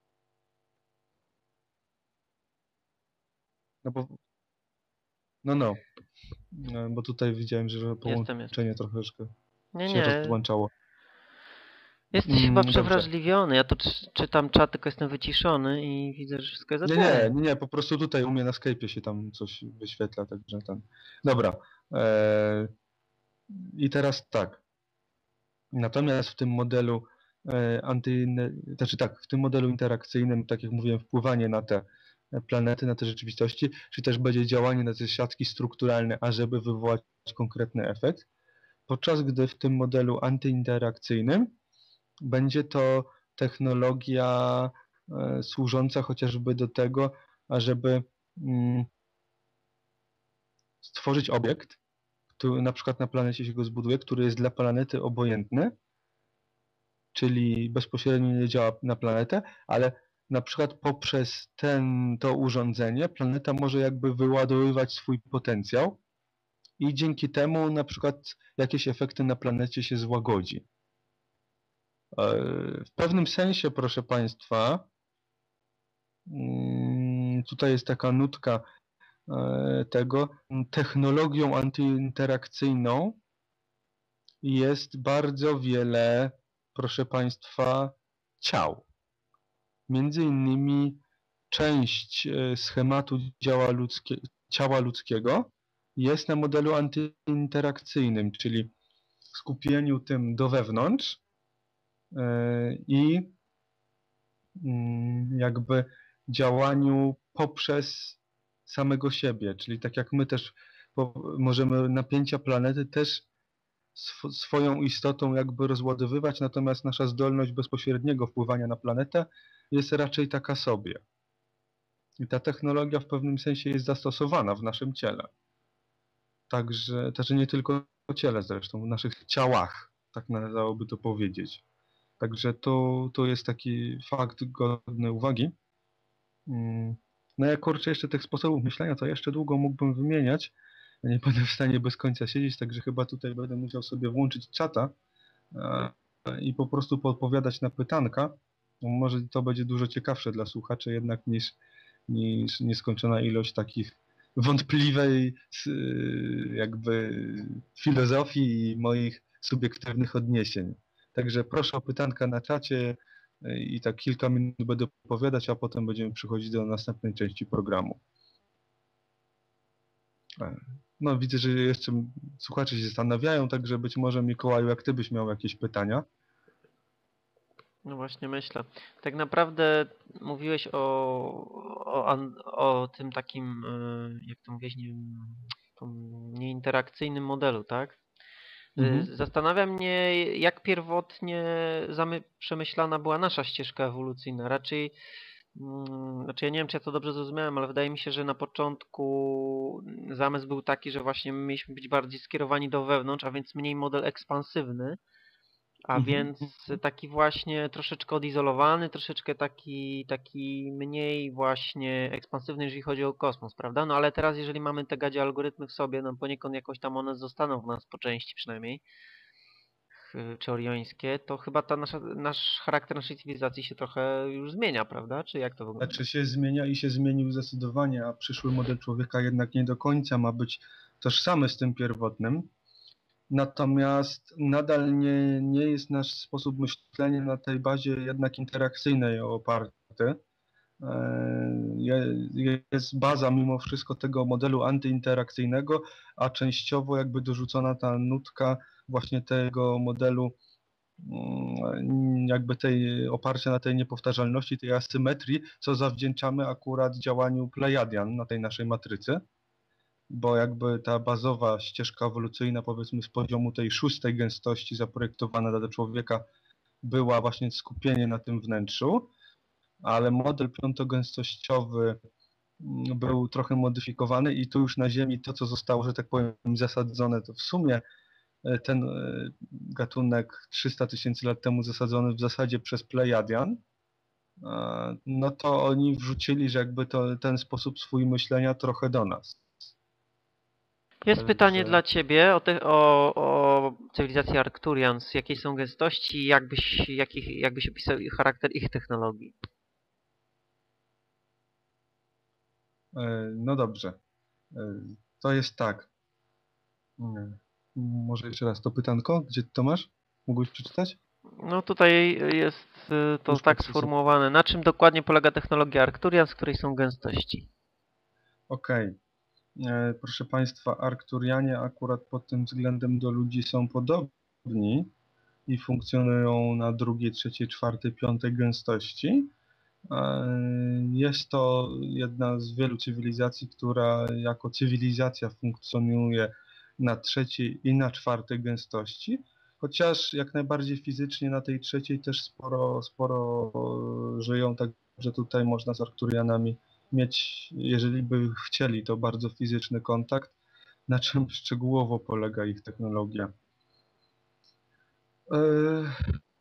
No bo... No, no. No, bo tutaj widziałem, że połączenie Jestem, jestem. troszeczkę Nie, się nie. rozłączało. Jesteś Mm, chyba dobrze. przewrażliwiony. Ja to czy- czytam czat, tylko jestem wyciszony i widzę, że wszystko jest Nie, okej. nie, nie, nie, po prostu tutaj u mnie na Skype'ie się tam coś wyświetla, także tam. Dobra. Eee, I teraz tak. Natomiast w tym modelu e, anty, znaczy tak, w tym modelu interakcyjnym, tak jak mówiłem, wpływanie na te planety, na te rzeczywistości, czy też będzie działanie na te siatki strukturalne, ażeby wywołać konkretny efekt, podczas gdy w tym modelu antyinterakcyjnym będzie to technologia e, służąca chociażby do tego, ażeby mm, stworzyć obiekt, który na przykład na planecie się go zbuduje, który jest dla planety obojętny, czyli bezpośrednio nie działa na planetę, ale na przykład poprzez ten, to urządzenie planeta może jakby wyładowywać swój potencjał i dzięki temu na przykład jakieś efekty na planecie się złagodzi. W pewnym sensie, proszę Państwa, tutaj jest taka nutka tego, technologią antyinterakcyjną jest bardzo wiele, proszę Państwa, ciał. Między innymi część schematu działa ludzkie, ciała ludzkiego jest na modelu antyinterakcyjnym, czyli skupieniu tym do wewnątrz i jakby działaniu poprzez samego siebie, czyli tak jak my też możemy napięcia planety też sw swoją istotą jakby rozładowywać, natomiast nasza zdolność bezpośredniego wpływania na planetę jest raczej taka sobie. I ta technologia w pewnym sensie jest zastosowana w naszym ciele. Także, także nie tylko w ciele zresztą, w naszych ciałach, tak należałoby to powiedzieć. Także to, to jest taki fakt godny uwagi. No ja kurczę jeszcze tych sposobów myślenia, to jeszcze długo mógłbym wymieniać. Ja nie będę w stanie bez końca siedzieć, także chyba tutaj będę musiał sobie włączyć czata i po prostu podpowiadać na pytanka. Może to będzie dużo ciekawsze dla słuchaczy jednak niż, niż nieskończona ilość takich wątpliwej jakby filozofii i moich subiektywnych odniesień. Także proszę o pytanka na czacie i tak kilka minut będę opowiadać, a potem będziemy przechodzić do następnej części programu. No widzę, że jeszcze słuchacze się zastanawiają, także być może Mikołaju, jak ty byś miał jakieś pytania? No właśnie myślę. Tak naprawdę mówiłeś o, o, o tym takim, jak to mówiłeś, nie, nieinterakcyjnym modelu, tak? Mhm. Zastanawia mnie, jak pierwotnie przemyślana była nasza ścieżka ewolucyjna. Raczej, znaczy ja nie wiem, czy ja to dobrze zrozumiałem, ale wydaje mi się, że na początku zamysł był taki, że właśnie my mieliśmy być bardziej skierowani do wewnątrz, a więc mniej model ekspansywny. A mhm. więc taki właśnie troszeczkę odizolowany, troszeczkę taki, taki mniej właśnie ekspansywny, jeżeli chodzi o kosmos, prawda? No ale teraz, jeżeli mamy te gadzie algorytmy w sobie, no poniekąd jakoś tam one zostaną w nas po części przynajmniej, czy oriońskie, to chyba ta nasza, nasz charakter naszej cywilizacji się trochę już zmienia, prawda? Czy jak to wygląda? Znaczy się zmienia i się zmienił zdecydowanie, a przyszły model człowieka jednak nie do końca ma być tożsamy z tym pierwotnym. Natomiast nadal nie, nie jest nasz sposób myślenia na tej bazie jednak interakcyjnej oparty. Jest baza mimo wszystko tego modelu antyinterakcyjnego, a częściowo jakby dorzucona ta nutka właśnie tego modelu jakby tej oparcia na tej niepowtarzalności, tej asymetrii, co zawdzięczamy akurat działaniu Plejadian na tej naszej matrycy. Bo jakby ta bazowa ścieżka ewolucyjna, powiedzmy z poziomu tej szóstej gęstości zaprojektowana dla człowieka, była właśnie skupienie na tym wnętrzu, ale model piątogęstościowy był trochę modyfikowany i tu już na Ziemi to, co zostało, że tak powiem, zasadzone, to w sumie ten gatunek trzysta tysięcy lat temu zasadzony w zasadzie przez Plejadian, no to oni wrzucili, że jakby to ten sposób swój myślenia trochę do nas. Jest Także... pytanie dla Ciebie o, te, o, o cywilizację Arcturians. Jakie są gęstości i jakbyś, jakich, jakbyś opisał charakter ich technologii? No dobrze. To jest tak. Może jeszcze raz to pytanko. Gdzie to masz? Mógłbyś przeczytać? No tutaj jest to Już tak sformułowane. Na czym dokładnie polega technologia Arcturians, w której są gęstości? Okej. Okay. Proszę Państwa, Arkturianie akurat pod tym względem do ludzi są podobni i funkcjonują na drugiej, trzeciej, czwartej, piątej gęstości. Jest to jedna z wielu cywilizacji, która jako cywilizacja funkcjonuje na trzeciej i na czwartej gęstości, chociaż jak najbardziej fizycznie na tej trzeciej też sporo, sporo żyją, także tutaj można z Arkturianami mieć, jeżeli by chcieli, to bardzo fizyczny kontakt, na czym szczegółowo polega ich technologia.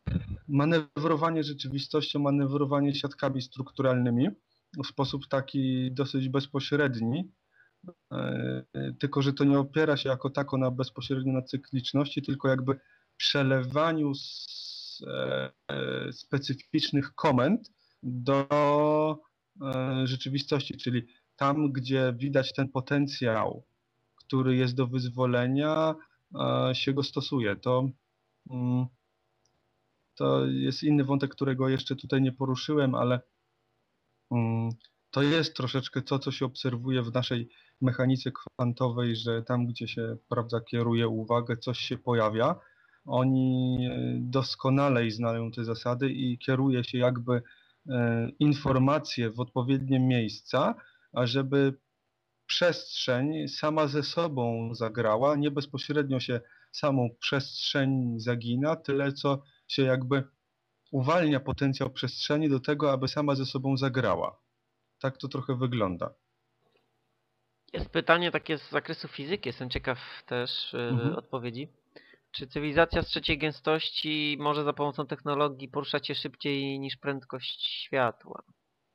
manewrowanie rzeczywistością, manewrowanie siatkami strukturalnymi w sposób taki dosyć bezpośredni, tylko że to nie opiera się jako tako na bezpośrednio na cykliczności, tylko jakby przelewaniu z, e, specyficznych komend do e, rzeczywistości, czyli tam, gdzie widać ten potencjał, który jest do wyzwolenia, e, się go stosuje. To, mm, to jest inny wątek, którego jeszcze tutaj nie poruszyłem, ale mm, to jest troszeczkę to, co się obserwuje w naszej mechanice kwantowej, że tam, gdzie się, prawda, kieruje uwagę, coś się pojawia. Oni doskonale znają te zasady i kieruje się jakby e, informacje w odpowiednie miejsca, ażeby przestrzeń sama ze sobą zagrała, nie bezpośrednio się samą przestrzeń zagina, tyle co się jakby uwalnia potencjał przestrzeni do tego, aby sama ze sobą zagrała. Tak to trochę wygląda. Jest pytanie takie z zakresu fizyki, jestem ciekaw też Mhm. odpowiedzi. Czy cywilizacja z trzeciej gęstości może za pomocą technologii poruszać się szybciej niż prędkość światła?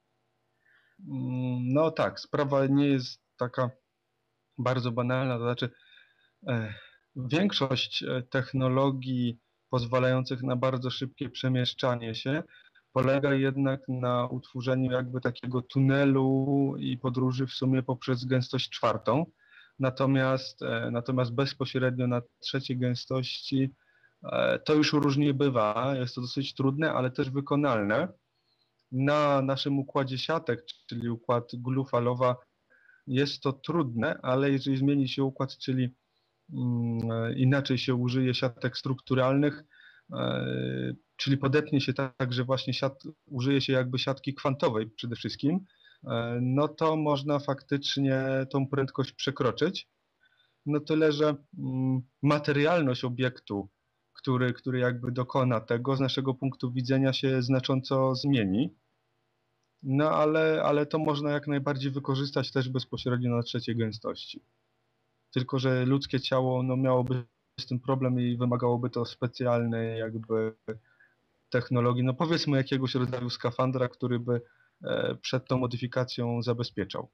No tak, sprawa nie jest taka bardzo banalna, to znaczy e, większość technologii pozwalających na bardzo szybkie przemieszczanie się polega jednak na utworzeniu jakby takiego tunelu i podróży w sumie poprzez gęstość czwartą. Natomiast, e, natomiast bezpośrednio na trzeciej gęstości e, to już różnie bywa. Jest to dosyć trudne, ale też wykonalne. Na naszym układzie siatek, czyli układ Gulu-Falowa, jest to trudne, ale jeżeli zmieni się układ, czyli mm, inaczej się użyje siatek strukturalnych, e, czyli podepnie się tak, że właśnie siat, użyje się jakby siatki kwantowej przede wszystkim, e, no to można faktycznie tą prędkość przekroczyć. No tyle, że mm, materialność obiektu, który, który jakby dokona tego, z naszego punktu widzenia się znacząco zmieni. No ale, ale to można jak najbardziej wykorzystać też bezpośrednio na trzeciej gęstości. Tylko że ludzkie ciało no, miałoby z tym problem i wymagałoby to specjalnej jakby technologii, no powiedzmy jakiegoś rodzaju skafandra, który by e, przed tą modyfikacją zabezpieczał.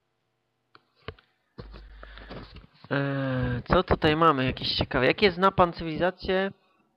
Eee, co tutaj mamy jakieś ciekawe? Jakie zna pan cywilizacje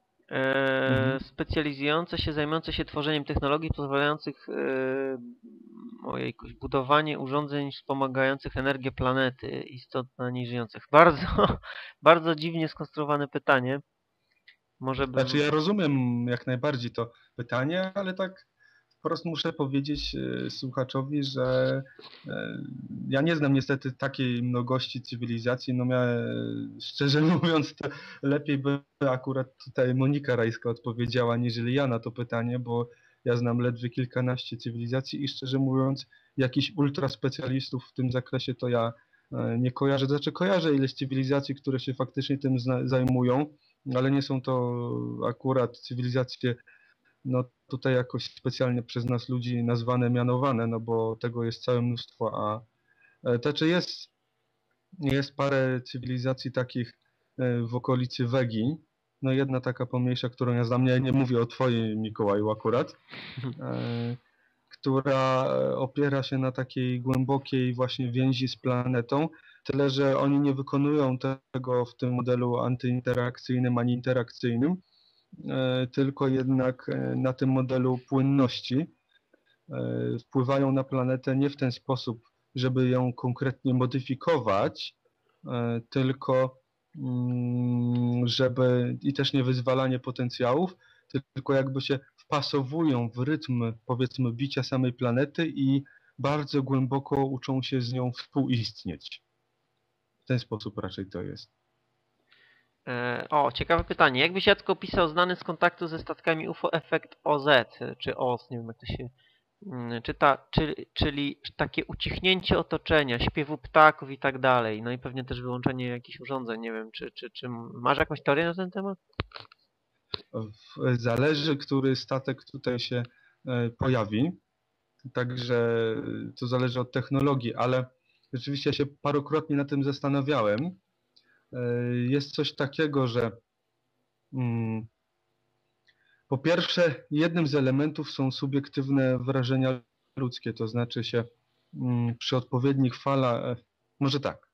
Mhm. eee, specjalizujące się, zajmujące się tworzeniem technologii pozwalających eee, ojejkuś, budowanie urządzeń wspomagających energię planety, istot na niej żyjących? Bardzo, bardzo dziwnie skonstruowane pytanie. Może Znaczy bym... ja rozumiem jak najbardziej to pytanie, ale tak po prostu muszę powiedzieć e, słuchaczowi, że e, ja nie znam niestety takiej mnogości cywilizacji, no miałem, szczerze mówiąc, to lepiej by akurat tutaj Monika Rajska odpowiedziała, niżeli ja na to pytanie, bo ja znam ledwie kilkanaście cywilizacji i szczerze mówiąc jakichś ultra specjalistów w tym zakresie to ja e, nie kojarzę. Znaczy kojarzę ileś cywilizacji, które się faktycznie tym zajmują, ale nie są to akurat cywilizacje no tutaj jakoś specjalnie przez nas ludzi nazwane, mianowane, no bo tego jest całe mnóstwo, a e, to czy jest, jest parę cywilizacji takich e, w okolicy Wegi, no jedna taka pomniejsza, którą ja znam, nie, nie mówię o twojej Mikołaju akurat, e, która opiera się na takiej głębokiej właśnie więzi z planetą, tyle że oni nie wykonują tego w tym modelu antyinterakcyjnym ani interakcyjnym, e, tylko jednak e, na tym modelu płynności e, wpływają na planetę nie w ten sposób, żeby ją konkretnie modyfikować, e, tylko mm, żeby i też nie wyzwalanie potencjałów, tylko jakby się wpasowują w rytm, powiedzmy, bicia samej planety i bardzo głęboko uczą się z nią współistnieć. W ten sposób raczej to jest. E, o, ciekawe pytanie. Jakbyś Jacko opisał znany z kontaktu ze statkami U F O efekt O Z, czy O S, nie wiem jak to się mm, czyta, czy, czyli takie ucichnięcie otoczenia, śpiewu ptaków i tak dalej. No i pewnie też wyłączenie jakichś urządzeń. Nie wiem, czy, czy, czy masz jakąś teorię na ten temat? Zależy, który statek tutaj się e, pojawi, także to zależy od technologii, ale rzeczywiście się parokrotnie na tym zastanawiałem. E, Jest coś takiego, że mm, Po pierwsze, jednym z elementów są subiektywne wrażenia ludzkie, to znaczy się mm, przy odpowiednich falach, może tak,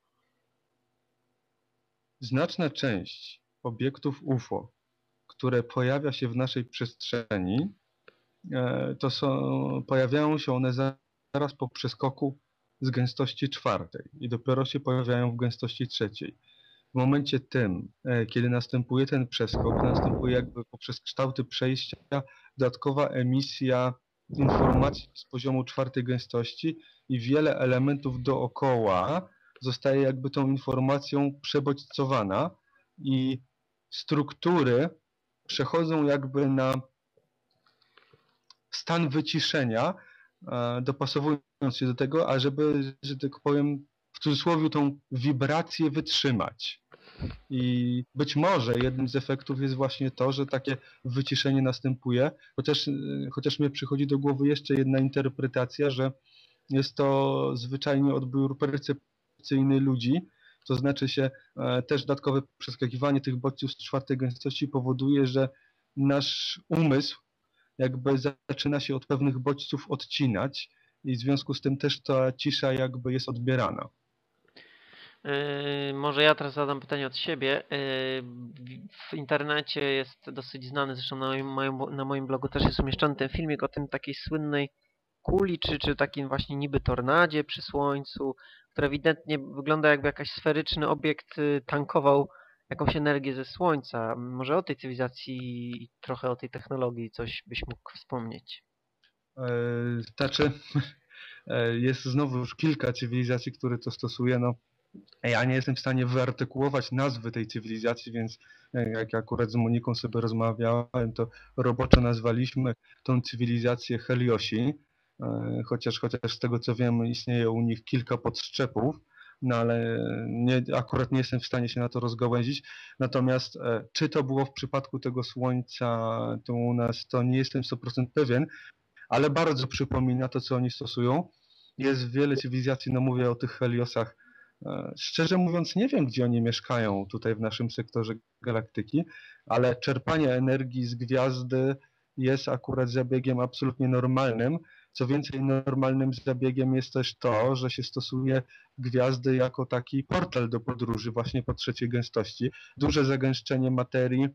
znaczna część obiektów U F O, które pojawia się w naszej przestrzeni, e, to są, pojawiają się one zaraz po przeskoku z gęstości czwartej i dopiero się pojawiają w gęstości trzeciej. W momencie tym, e, kiedy następuje ten przeskok, następuje jakby poprzez kształty przejścia dodatkowa emisja informacji z poziomu czwartej gęstości i wiele elementów dookoła zostaje jakby tą informacją przebodźcowana i struktury przechodzą jakby na stan wyciszenia, e, dopasowując się do tego, ażeby, że tak powiem, w cudzysłowie tą wibrację wytrzymać. I być może jednym z efektów jest właśnie to, że takie wyciszenie następuje, chociaż, chociaż mnie przychodzi do głowy jeszcze jedna interpretacja, że jest to zwyczajnie odbiór percepcyjny ludzi, to znaczy się e, też dodatkowe przeskakiwanie tych bodźców z czwartej gęstości powoduje, że nasz umysł jakby zaczyna się od pewnych bodźców odcinać i w związku z tym też ta cisza jakby jest odbierana. Yy, może ja teraz zadam pytanie od siebie. Yy, w internecie jest dosyć znany, zresztą na moim, na moim blogu też jest umieszczony ten filmik o tym takiej słynnej kuli, czy, czy takim właśnie niby tornadzie przy Słońcu, która ewidentnie wygląda jakby jakiś sferyczny obiekt tankował jakąś energię ze Słońca. Może o tej cywilizacji i trochę o tej technologii coś byś mógł wspomnieć? Yy, znaczy, jest znowu już kilka cywilizacji, które to stosuje. No, ja nie jestem w stanie wyartykułować nazwy tej cywilizacji, więc jak akurat z Moniką sobie rozmawiałem, to roboczo nazwaliśmy tą cywilizację Heliosi, chociaż, chociaż z tego co wiem istnieje u nich kilka podszczepów, no ale nie, akurat nie jestem w stanie się na to rozgałęzić. Natomiast czy to było w przypadku tego Słońca to u nas, to nie jestem sto procent pewien, ale bardzo przypomina to, co oni stosują. Jest wiele cywilizacji, no mówię o tych Heliosach. Szczerze mówiąc nie wiem, gdzie oni mieszkają tutaj w naszym sektorze galaktyki, ale czerpanie energii z gwiazdy jest akurat zabiegiem absolutnie normalnym. Co więcej, normalnym zabiegiem jest też to, że się stosuje gwiazdy jako taki portal do podróży właśnie po trzeciej gęstości. Duże zagęszczenie materii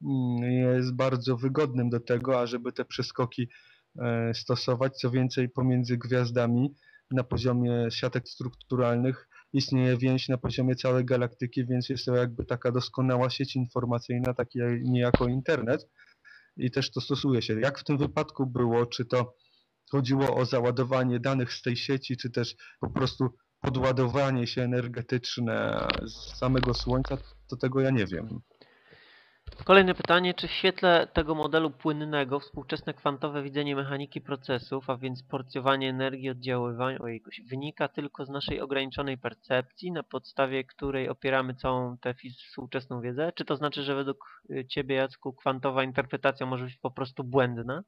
jest bardzo wygodnym do tego, ażeby te przeskoki stosować. Co więcej, pomiędzy gwiazdami na poziomie siatek strukturalnych istnieje więź na poziomie całej galaktyki, więc jest to jakby taka doskonała sieć informacyjna, taki niejako internet i też to stosuje się. Jak w tym wypadku było, czy to chodziło o załadowanie danych z tej sieci, czy też po prostu podładowanie się energetyczne z samego Słońca, to tego ja nie wiem. Kolejne pytanie, czy w świetle tego modelu płynnego współczesne kwantowe widzenie mechaniki procesów, a więc porcjowanie energii, oddziaływań, ojejkuś, wynika tylko z naszej ograniczonej percepcji, na podstawie której opieramy całą tę współczesną wiedzę? Czy to znaczy, że według Ciebie, Jacku, kwantowa interpretacja może być po prostu błędna?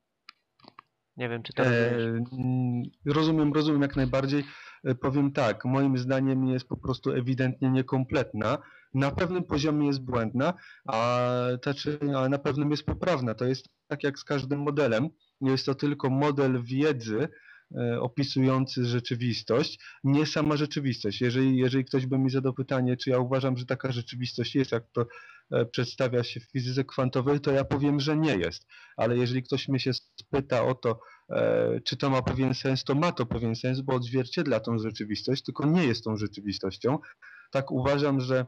Nie wiem, czy to rozumiesz. E, rozumiem, rozumiem jak najbardziej. E, powiem tak, moim zdaniem jest po prostu ewidentnie niekompletna. Na pewnym poziomie jest błędna, a, znaczy, a na pewnym jest poprawna. To jest tak jak z każdym modelem. Jest to tylko model wiedzy e, opisujący rzeczywistość, nie sama rzeczywistość. Jeżeli, jeżeli ktoś by mi zadał pytanie, czy ja uważam, że taka rzeczywistość jest, jak to e, przedstawia się w fizyce kwantowej, to ja powiem, że nie jest. Ale jeżeli ktoś mnie się spyta o to, e, czy to ma pewien sens, to ma to pewien sens, bo odzwierciedla tą rzeczywistość, tylko nie jest tą rzeczywistością. Tak uważam, że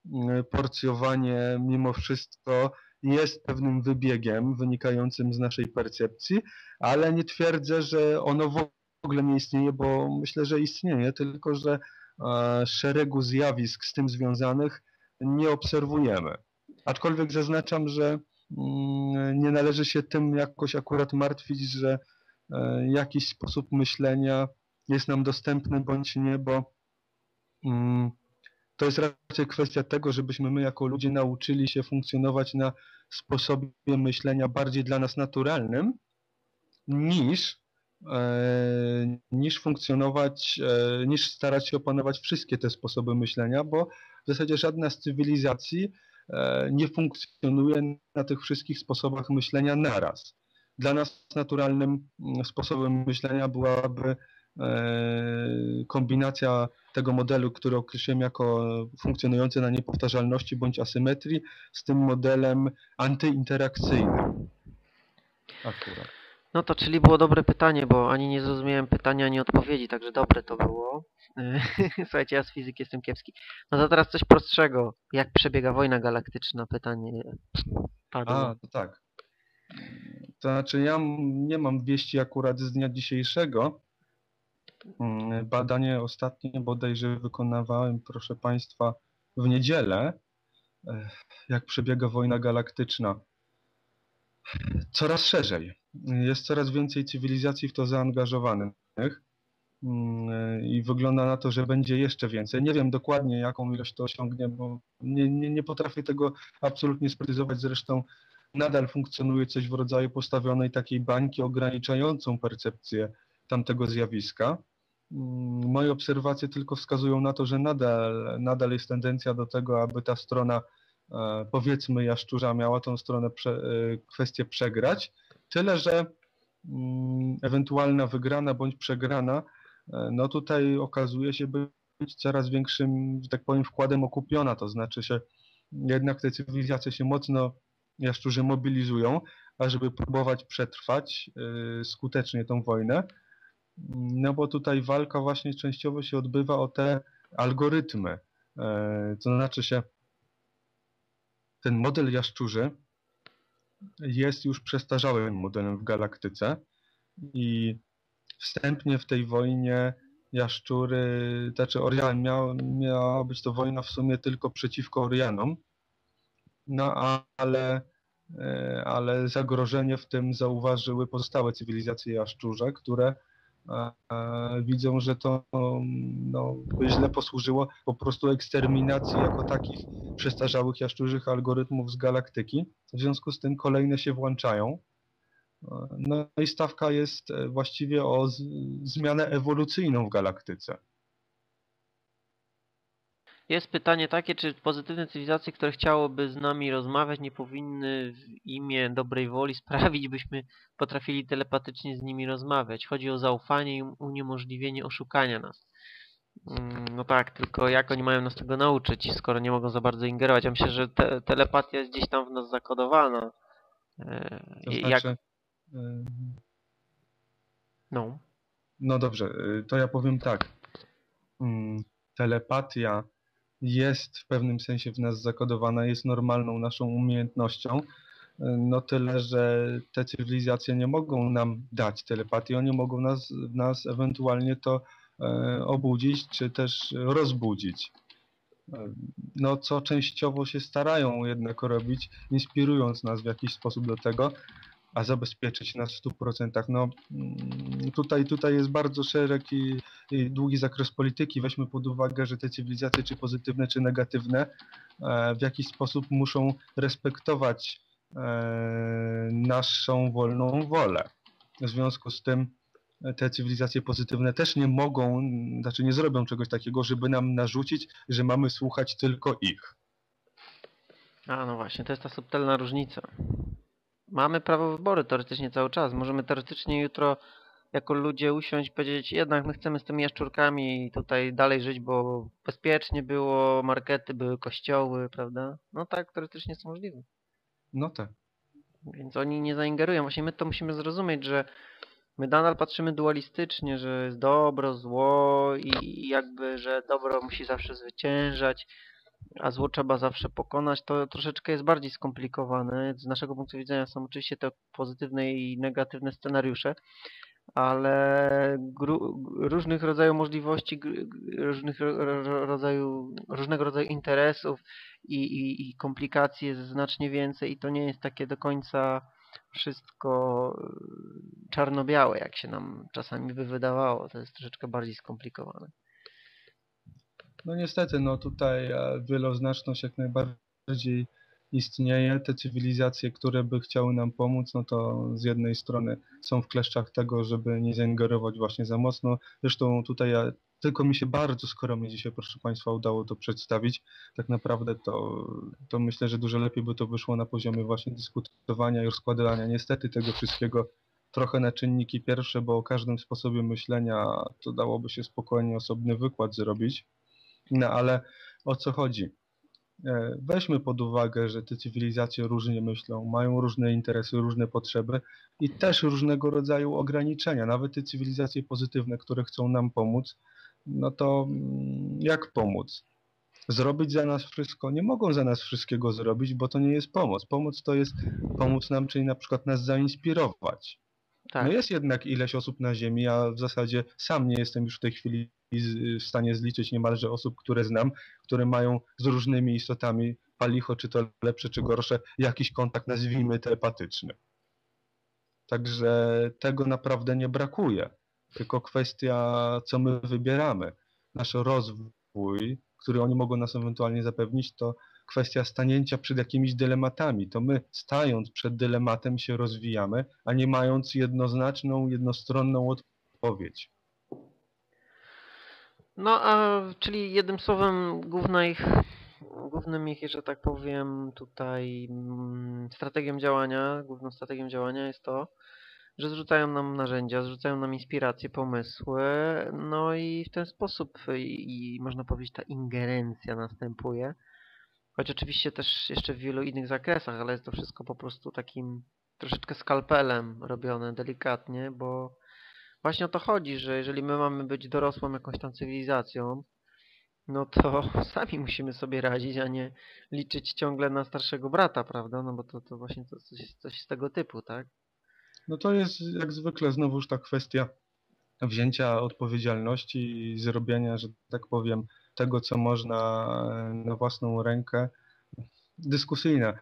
porcjowanie mimo wszystko jest pewnym wybiegiem wynikającym z naszej percepcji, ale nie twierdzę, że ono w ogóle nie istnieje, bo myślę, że istnieje, tylko że szeregu zjawisk z tym związanych nie obserwujemy. Aczkolwiek zaznaczam, że nie należy się tym jakoś akurat martwić, że jakiś sposób myślenia jest nam dostępny bądź nie, bo to jest raczej kwestia tego, żebyśmy my jako ludzie nauczyli się funkcjonować na sposobie myślenia bardziej dla nas naturalnym, niż, e, niż funkcjonować, e, niż starać się opanować wszystkie te sposoby myślenia, bo w zasadzie żadna z cywilizacji nie funkcjonuje na tych wszystkich sposobach myślenia naraz. Dla nas naturalnym sposobem myślenia byłaby kombinacja tego modelu, który określiłem jako funkcjonujący na niepowtarzalności bądź asymetrii, z tym modelem antyinterakcyjnym akurat. No to czyli było dobre pytanie, bo ani nie zrozumiałem pytania, ani odpowiedzi, także dobre to było. Słuchajcie, ja z fizyki jestem kiepski. No to teraz coś prostszego. Jak przebiega wojna galaktyczna? Pytanie padło. A, to tak. To znaczy ja nie mam wieści akurat z dnia dzisiejszego. Badanie ostatnie bodajże wykonywałem, proszę Państwa, w niedzielę. Jak przebiega wojna galaktyczna? Coraz szerzej. Jest coraz więcej cywilizacji w to zaangażowanych i wygląda na to, że będzie jeszcze więcej. Nie wiem dokładnie, jaką ilość to osiągnie, bo nie, nie, nie potrafię tego absolutnie sprecyzować. Zresztą nadal funkcjonuje coś w rodzaju postawionej takiej bańki ograniczającą percepcję tamtego zjawiska. Moje obserwacje tylko wskazują na to, że nadal, nadal jest tendencja do tego, aby ta strona, powiedzmy, jaszczurza miała tą stronę prze, kwestię przegrać. Tyle, że ewentualna wygrana bądź przegrana, no tutaj okazuje się być coraz większym, że tak powiem, wkładem okupiona. To znaczy się, jednak te cywilizacje się mocno, jaszczurzy, mobilizują, ażeby próbować przetrwać skutecznie tą wojnę. No bo tutaj walka właśnie częściowo się odbywa o te algorytmy. To znaczy się, ten model jaszczurzy jest już przestarzałym modelem w galaktyce i wstępnie w tej wojnie jaszczury, znaczy Orian, miał, miała być to wojna w sumie tylko przeciwko Orianom, no ale, ale zagrożenie w tym zauważyły pozostałe cywilizacje jaszczurze, które widzą, że to no, by źle posłużyło po prostu eksterminacji jako takich przestarzałych jaszczurzych algorytmów z galaktyki. W związku z tym kolejne się włączają. No i stawka jest właściwie o z, zmianę ewolucyjną w galaktyce. Jest pytanie takie, czy pozytywne cywilizacje, które chciałyby z nami rozmawiać, nie powinny w imię dobrej woli sprawić, byśmy potrafili telepatycznie z nimi rozmawiać. Chodzi o zaufanie i uniemożliwienie oszukania nas. No tak, tylko jak oni mają nas tego nauczyć, skoro nie mogą za bardzo ingerować? Ja myślę, że te, telepatia jest gdzieś tam w nas zakodowana. To jak... znaczy... No. No dobrze, to ja powiem tak. Telepatia jest w pewnym sensie w nas zakodowana, jest normalną naszą umiejętnością, no tyle, że te cywilizacje nie mogą nam dać telepatii, one mogą nas, nas ewentualnie to e, obudzić, czy też rozbudzić. No co częściowo się starają jednak robić, inspirując nas w jakiś sposób do tego, a zabezpieczyć nas w stu procentach. No tutaj, tutaj jest bardzo szeroki i długi zakres polityki. Weźmy pod uwagę, że te cywilizacje, czy pozytywne, czy negatywne, w jakiś sposób muszą respektować naszą wolną wolę. W związku z tym te cywilizacje pozytywne też nie mogą, znaczy nie zrobią czegoś takiego, żeby nam narzucić, że mamy słuchać tylko ich. A no właśnie, to jest ta subtelna różnica. Mamy prawo wyboru teoretycznie cały czas. Możemy teoretycznie jutro jako ludzie usiąść i powiedzieć, jednak my chcemy z tymi jaszczurkami tutaj dalej żyć, bo bezpiecznie było, markety były, kościoły, prawda? No tak, teoretycznie jest możliwe. No tak. Więc oni nie zaingerują. Właśnie my to musimy zrozumieć, że my nadal patrzymy dualistycznie, że jest dobro, zło i jakby, że dobro musi zawsze zwyciężać, a zło trzeba zawsze pokonać. To troszeczkę jest bardziej skomplikowane. Z naszego punktu widzenia są oczywiście te pozytywne i negatywne scenariusze, ale różnych rodzajów możliwości, różnych rodzaju, różnego rodzaju interesów i, i, i komplikacji jest znacznie więcej i to nie jest takie do końca wszystko czarno-białe, jak się nam czasami by wydawało. To jest troszeczkę bardziej skomplikowane. No niestety, no tutaj wieloznaczność jak najbardziej istnieje. Te cywilizacje, które by chciały nam pomóc, no to z jednej strony są w kleszczach tego, żeby nie zaingerować właśnie za mocno. Zresztą tutaj ja, tylko mi się bardzo skromnie dzisiaj, proszę Państwa, udało to przedstawić. Tak naprawdę to, to myślę, że dużo lepiej by to wyszło na poziomie właśnie dyskutowania i rozkładania niestety tego wszystkiego trochę na czynniki pierwsze, bo o każdym sposobie myślenia to dałoby się spokojnie osobny wykład zrobić. No ale o co chodzi? E, Weźmy pod uwagę, że te cywilizacje różnie myślą, mają różne interesy, różne potrzeby i też różnego rodzaju ograniczenia. Nawet te cywilizacje pozytywne, które chcą nam pomóc, no to mm, jak pomóc? Zrobić za nas wszystko? Nie mogą za nas wszystkiego zrobić, bo to nie jest pomoc. Pomoc to jest pomóc nam, czyli na przykład nas zainspirować. No Tak. jest jednak ileś osób na Ziemi, ja w zasadzie sam nie jestem już w tej chwili z- w stanie zliczyć niemalże osób, które znam, które mają z różnymi istotami, palicho, czy to lepsze, czy gorsze, jakiś kontakt, nazwijmy, telepatyczny. Także tego naprawdę nie brakuje. Tylko kwestia, co my wybieramy. Nasz rozwój, który oni mogą nas ewentualnie zapewnić, to kwestia stanięcia przed jakimiś dylematami. To my, stając przed dylematem, się rozwijamy, a nie mając jednoznaczną, jednostronną odpowiedź. No, a czyli jednym słowem główna ich, głównym ich, że tak powiem, tutaj mm, strategią działania, główną strategią działania jest to, że zrzucają nam narzędzia, zrzucają nam inspiracje, pomysły, no i w ten sposób i, i można powiedzieć ta ingerencja następuje. Choć oczywiście też jeszcze w wielu innych zakresach, ale jest to wszystko po prostu takim troszeczkę skalpelem robione delikatnie, bo właśnie o to chodzi, że jeżeli my mamy być dorosłą jakąś tam cywilizacją, no to sami musimy sobie radzić, a nie liczyć ciągle na starszego brata, prawda? No bo to, to właśnie to coś, coś z tego typu, tak? No to jest jak zwykle znowuż ta kwestia wzięcia odpowiedzialności i zrobienia, że tak powiem, tego, co można na własną rękę. Dyskusyjne.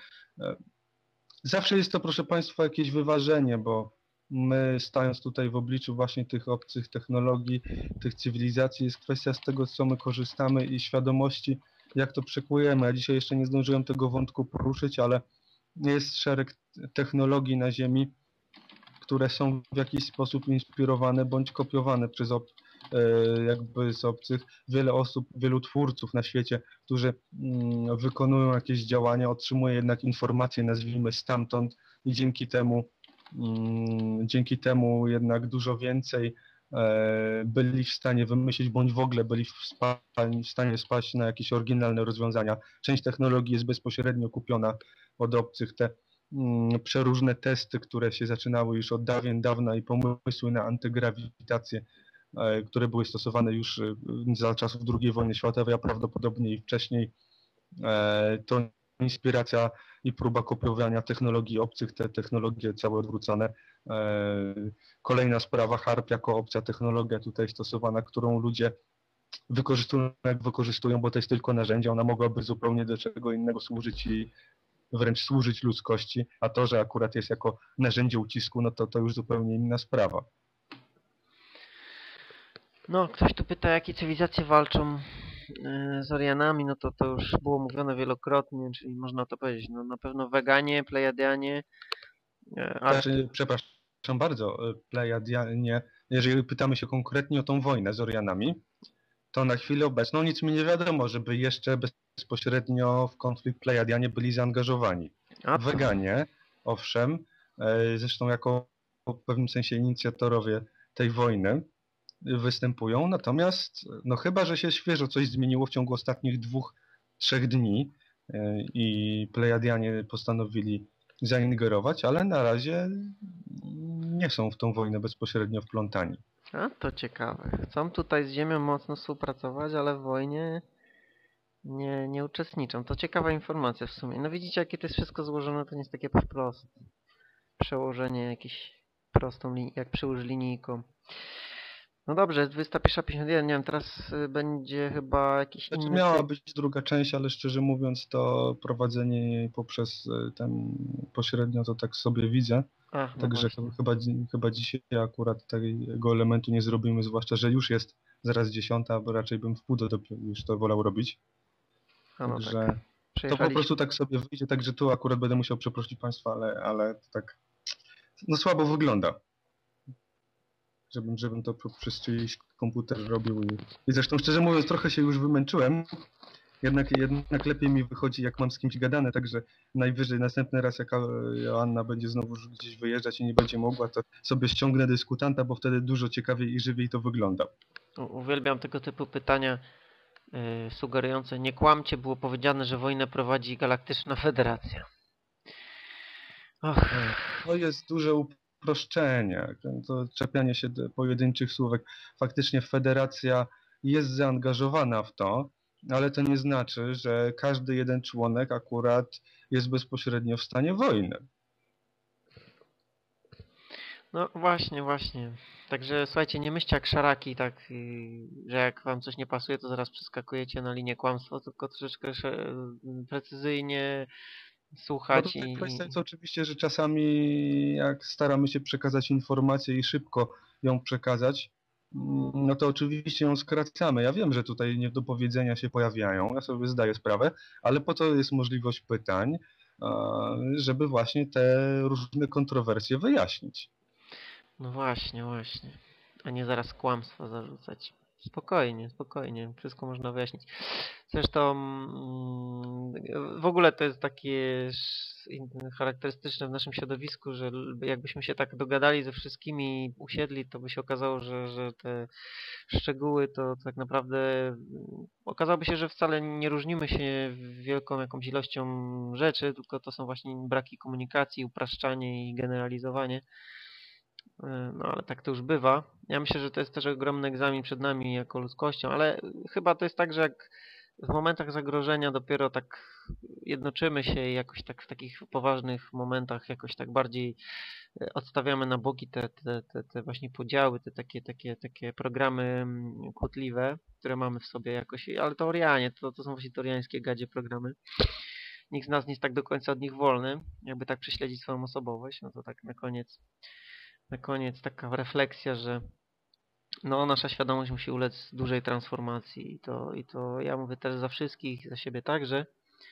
Zawsze jest to, proszę Państwa, jakieś wyważenie, bo my stając tutaj w obliczu właśnie tych obcych technologii, tych cywilizacji, jest kwestia z tego, co my korzystamy i świadomości, jak to przekujemy. Ja dzisiaj jeszcze nie zdążyłem tego wątku poruszyć, ale jest szereg technologii na Ziemi, które są w jakiś sposób inspirowane bądź kopiowane przez ob, jakby z obcych. Wiele osób, wielu twórców na świecie, którzy mm, wykonują jakieś działania, otrzymuje jednak informacje, nazwijmy stamtąd i dzięki temu mm, dzięki temu jednak dużo więcej e, byli w stanie wymyślić, bądź w ogóle byli w, spa, w stanie spaść na jakieś oryginalne rozwiązania. Część technologii jest bezpośrednio kupiona od obcych. Te mm, przeróżne testy, które się zaczynały już od dawien dawna i pomysły na antygrawitację, e, które były stosowane już e, za czasów drugiej wojny światowej, a prawdopodobnie i wcześniej, e, to inspiracja i próba kopiowania technologii obcych, te technologie całe odwrócone. E, Kolejna sprawa, HARP jako opcja technologia tutaj stosowana, którą ludzie wykorzystują jak wykorzystują, bo to jest tylko narzędzie, ona mogłaby zupełnie do czego innego służyć i wręcz służyć ludzkości, a to, że akurat jest jako narzędzie ucisku, no to to już zupełnie inna sprawa. No, ktoś tu pyta, jakie cywilizacje walczą e, z Orianami, no to to już było mówione wielokrotnie, czyli można to powiedzieć, no na pewno Weganie, Plejadianie, e, Ar- Znaczy, przepraszam bardzo, e, Plejadianie, jeżeli pytamy się konkretnie o tą wojnę z Orianami, to na chwilę obecną nic mi nie wiadomo, żeby jeszcze bezpośrednio w konflikt Plejadianie byli zaangażowani. a to, Weganie, owszem, e, zresztą jako w pewnym sensie inicjatorowie tej wojny występują, natomiast no chyba, że się świeżo coś zmieniło w ciągu ostatnich dwóch, trzech dni e, i Plejadianie postanowili zaingerować, ale na razie nie są w tą wojnę bezpośrednio wplątani. a to ciekawe. Chcą tutaj z Ziemią mocno współpracować, ale w wojnie nie, nie uczestniczą. To ciekawa informacja w sumie. No widzicie, jakie to jest wszystko złożone, to nie jest takie proste. Przełożenie jakieś prostą linię, jak przyłóż linijką. No dobrze, jest dwudziesta pierwsza pięćdziesiąt jeden, nie wiem, teraz y, będzie chyba jakiś Znaczy inny miała typ. być druga część, ale szczerze mówiąc to prowadzenie jej poprzez e, ten pośrednio to tak sobie widzę. A, no Także właśnie. chyba, dzi- chyba dzisiaj akurat tego elementu nie zrobimy, zwłaszcza, że już jest zaraz dziesiąta, bo raczej bym w pół do dopiero już to wolał robić. A no Także tak. To po Przejechaliśmy. prostu tak sobie wyjdzie, także tu akurat będę musiał przeprosić Państwa, ale, ale to tak no słabo wygląda. Żebym, żebym to przez czyjś komputer robił. I, I zresztą szczerze mówiąc trochę się już wymęczyłem. Jednak, jednak lepiej mi wychodzi, jak mam z kimś gadane, także najwyżej następny raz, jak Joanna będzie znowu gdzieś wyjeżdżać i nie będzie mogła, to sobie ściągnę dyskutanta, bo wtedy dużo ciekawiej i żywiej to wygląda. U- Uwielbiam tego typu pytania yy, sugerujące nie kłamcie, było powiedziane, że wojnę prowadzi Galaktyczna Federacja. Och. To jest duże uproszczenie, to czepianie się do pojedynczych słówek. Faktycznie federacja jest zaangażowana w to, ale to nie znaczy, że każdy jeden członek akurat jest bezpośrednio w stanie wojny. No właśnie, właśnie. Także słuchajcie, nie myślcie jak szaraki, tak, yy, że jak wam coś nie pasuje, to zaraz przeskakujecie na linię kłamstwa, tylko troszeczkę sze- precyzyjnie No słuchać tutaj i... kwestia jest oczywiście, że czasami jak staramy się przekazać informację i szybko ją przekazać, mm, no to oczywiście ją skracamy. Ja wiem, że tutaj niedopowiedzenia się pojawiają, ja sobie zdaję sprawę, ale po to jest możliwość pytań, a, żeby właśnie te różne kontrowersje wyjaśnić. No właśnie, właśnie. A nie zaraz kłamstwa zarzucać. Spokojnie, spokojnie. Wszystko można wyjaśnić. Zresztą mm, w ogóle to jest takie sz- in- charakterystyczne w naszym środowisku, że l- jakbyśmy się tak dogadali ze wszystkimi, usiedli, to by się okazało, że, że te szczegóły to tak naprawdę mm, okazałoby się, że wcale nie różnimy się wielką jakąś ilością rzeczy, tylko to są właśnie braki komunikacji, upraszczanie i generalizowanie. No ale tak to już bywa. Ja myślę, że to jest też ogromny egzamin przed nami jako ludzkością, ale chyba to jest tak, że jak w momentach zagrożenia dopiero tak jednoczymy się i jakoś tak w takich poważnych momentach jakoś tak bardziej e, odstawiamy na boki te, te, te, te właśnie podziały, te takie, takie, takie programy mm, kłótliwe, które mamy w sobie jakoś, ale to Orianie, to, to są właśnie toriańskie gadzie programy. Nikt z nas nie jest tak do końca od nich wolny, jakby tak prześledzić swoją osobowość, no to tak na koniec na koniec taka refleksja, że no, nasza świadomość musi ulec dużej transformacji i to, i to ja mówię też za wszystkich, za siebie także,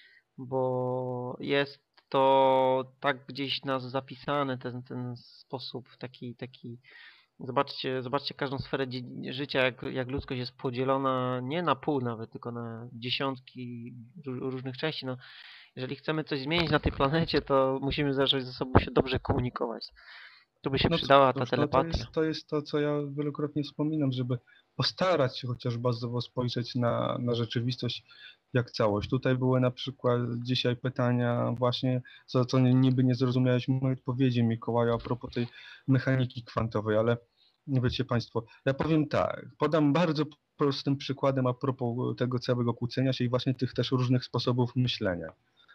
bo jest to tak gdzieś nas zapisane, ten, ten sposób taki, taki zobaczcie, zobaczcie każdą sferę życia, jak, jak ludzkość jest podzielona nie na pół nawet, tylko na dziesiątki różnych części. No, jeżeli chcemy coś zmienić na tej planecie, to musimy zacząć ze sobą się dobrze komunikować. Tu by się No przydała ta cóż, no to telepatia. jest, to jest to, co ja wielokrotnie wspominam, żeby postarać się chociaż bazowo spojrzeć na, na rzeczywistość jak całość. Tutaj były na przykład dzisiaj pytania właśnie, co, co niby nie zrozumiałeś mojej odpowiedzi, Mikołaju, a propos tej mechaniki kwantowej, ale wiecie Państwo, ja powiem tak, podam bardzo prostym przykładem a propos tego całego kłócenia się i właśnie tych też różnych sposobów myślenia.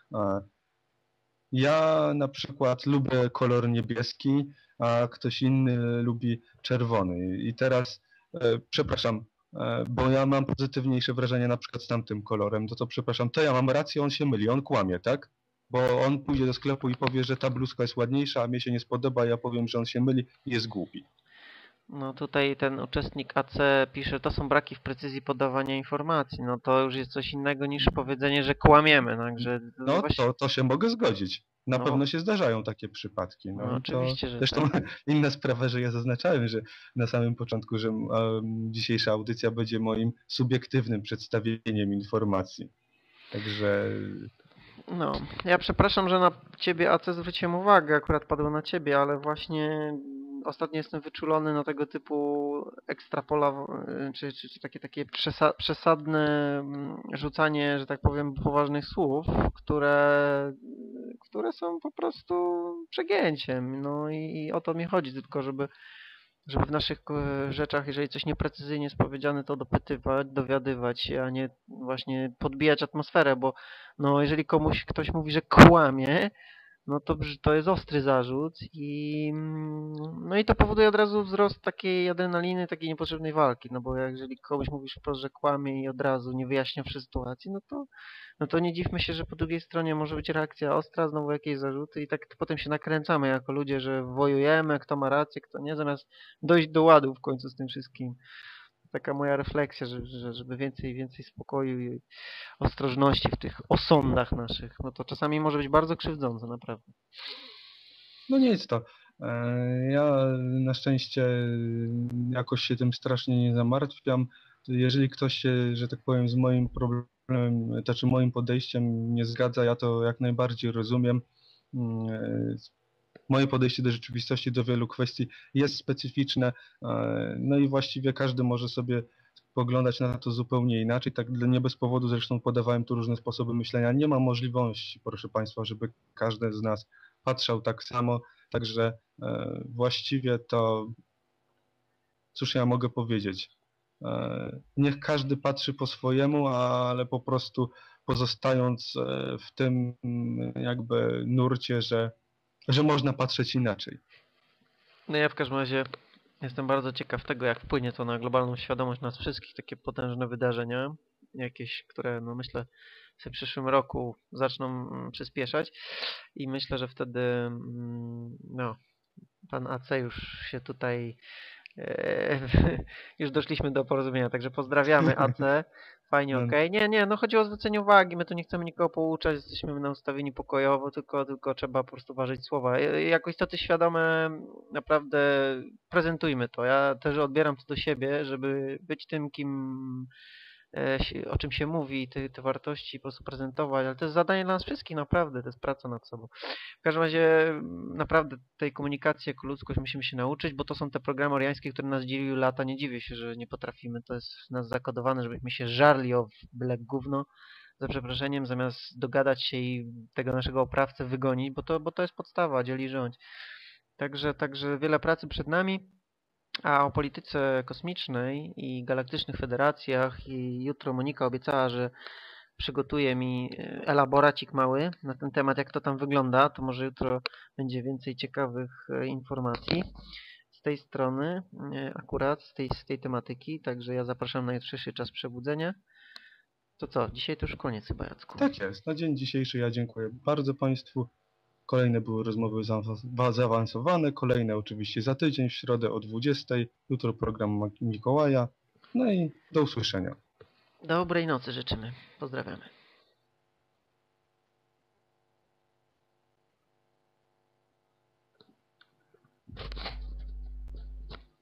Ja na przykład lubię kolor niebieski, a ktoś inny lubi czerwony. I teraz, e, przepraszam, e, bo ja mam pozytywniejsze wrażenie na przykład z tamtym kolorem, to to przepraszam, to ja mam rację, on się myli, on kłamie, tak? Bo on pójdzie do sklepu i powie, że ta bluzka jest ładniejsza, a mnie się nie spodoba, a ja powiem, że on się myli i jest głupi. No tutaj ten uczestnik A C pisze, to są braki w precyzji podawania informacji. No to już jest coś innego niż powiedzenie, że kłamiemy. Także no No właśnie, to, to się mogę zgodzić. Na no, pewno się zdarzają takie przypadki. no No i to oczywiście, że zresztą tak. inna sprawa, że ja zaznaczałem, że na samym początku, że um, dzisiejsza audycja będzie moim subiektywnym przedstawieniem informacji. Także No, ja przepraszam, że na ciebie A C zwróciłem uwagę, akurat padło na ciebie, ale właśnie ostatnio jestem wyczulony na tego typu ekstrapola, czy, czy, czy takie, takie przesa przesadne mm, rzucanie, że tak powiem, poważnych słów, które, które są po prostu przegięciem. No i, i o to mi chodzi, tylko żeby żeby w naszych e, rzeczach, jeżeli coś nieprecyzyjnie jest powiedziane, to dopytywać, dowiadywać się, a nie właśnie podbijać atmosferę, bo no, jeżeli komuś ktoś mówi, że kłamie, no to brz- to jest ostry zarzut i mm, no i to powoduje od razu wzrost takiej adrenaliny, takiej niepotrzebnej walki, no bo jak- jeżeli komuś mówisz wprost, że kłamie i od razu nie wyjaśniawszy sytuacji, no to no to nie dziwmy się, że po drugiej stronie może być reakcja ostra, znowu jakieś zarzuty i tak potem się nakręcamy jako ludzie, że wojujemy, kto ma rację, kto nie, zamiast dojść do ładu w końcu z tym wszystkim. taka moja refleksja, że, że, żeby więcej więcej spokoju i ostrożności w tych osądach naszych. No to czasami może być bardzo krzywdzące, naprawdę. No nic to. E, Ja na szczęście jakoś się tym strasznie nie zamartwiam. Jeżeli ktoś się, że tak powiem, z moim problemem, to znaczy moim podejściem nie zgadza, ja to jak najbardziej rozumiem. Mm, e, Moje podejście do rzeczywistości, do wielu kwestii jest specyficzne, e, no i właściwie każdy może sobie poglądać na to zupełnie inaczej. Tak nie bez powodu zresztą podawałem tu różne sposoby myślenia. Nie ma możliwości, proszę Państwa, żeby każdy z nas patrzał tak samo, także e, właściwie to, cóż ja mogę powiedzieć, e, niech każdy patrzy po swojemu, ale po prostu pozostając e, w tym mm, jakby nurcie, że, że można patrzeć inaczej. No ja w każdym razie jestem bardzo ciekaw tego, jak wpłynie to na globalną świadomość nas wszystkich, takie potężne wydarzenia, jakieś, które no myślę w tym przyszłym roku zaczną mm, przyspieszać i myślę, że wtedy mm, no, pan A C już się tutaj e, już doszliśmy do porozumienia, także pozdrawiamy A C. Fajnie, No, okej. Nie, nie, no chodzi o zwrócenie uwagi, my tu nie chcemy nikogo pouczać, jesteśmy nastawieni pokojowo, tylko, tylko trzeba po prostu ważyć słowa. E, Jako istoty świadome naprawdę prezentujmy to. Ja też odbieram to do siebie, żeby być tym, kim e, się- o czym się mówi, te, te wartości po prostu prezentować, ale to jest zadanie dla nas wszystkich, naprawdę, to jest praca nad sobą. W każdym razie m, naprawdę tej komunikacji jako ludzkość musimy się nauczyć, bo to są te programy oriańskie, które nas dzieliły lata. Nie dziwię się, że nie potrafimy. To jest w nas zakodowane, żebyśmy się żarli o byle gówno, za przeproszeniem, zamiast dogadać się i tego naszego oprawcę wygonić, bo to, bo to jest podstawa, dzieli rządź. Także, także wiele pracy przed nami. A o polityce kosmicznej i galaktycznych federacjach i jutro Monika obiecała, że przygotuje mi e, elaboracik mały na ten temat, jak to tam wygląda, to może jutro będzie więcej ciekawych e, informacji z tej strony, e, akurat z tej, z tej tematyki, także ja zapraszam na jutrzejszy czas przebudzenia. To co, dzisiaj to już koniec chyba, Jacku. tak jest. Na dzień dzisiejszy ja dziękuję bardzo Państwu. Kolejne były rozmowy zaawa- zaawansowane, kolejne oczywiście za tydzień, w środę o dwudziestej. Jutro program Mikołaja. No i do usłyszenia. Dobrej nocy życzymy. Pozdrawiamy.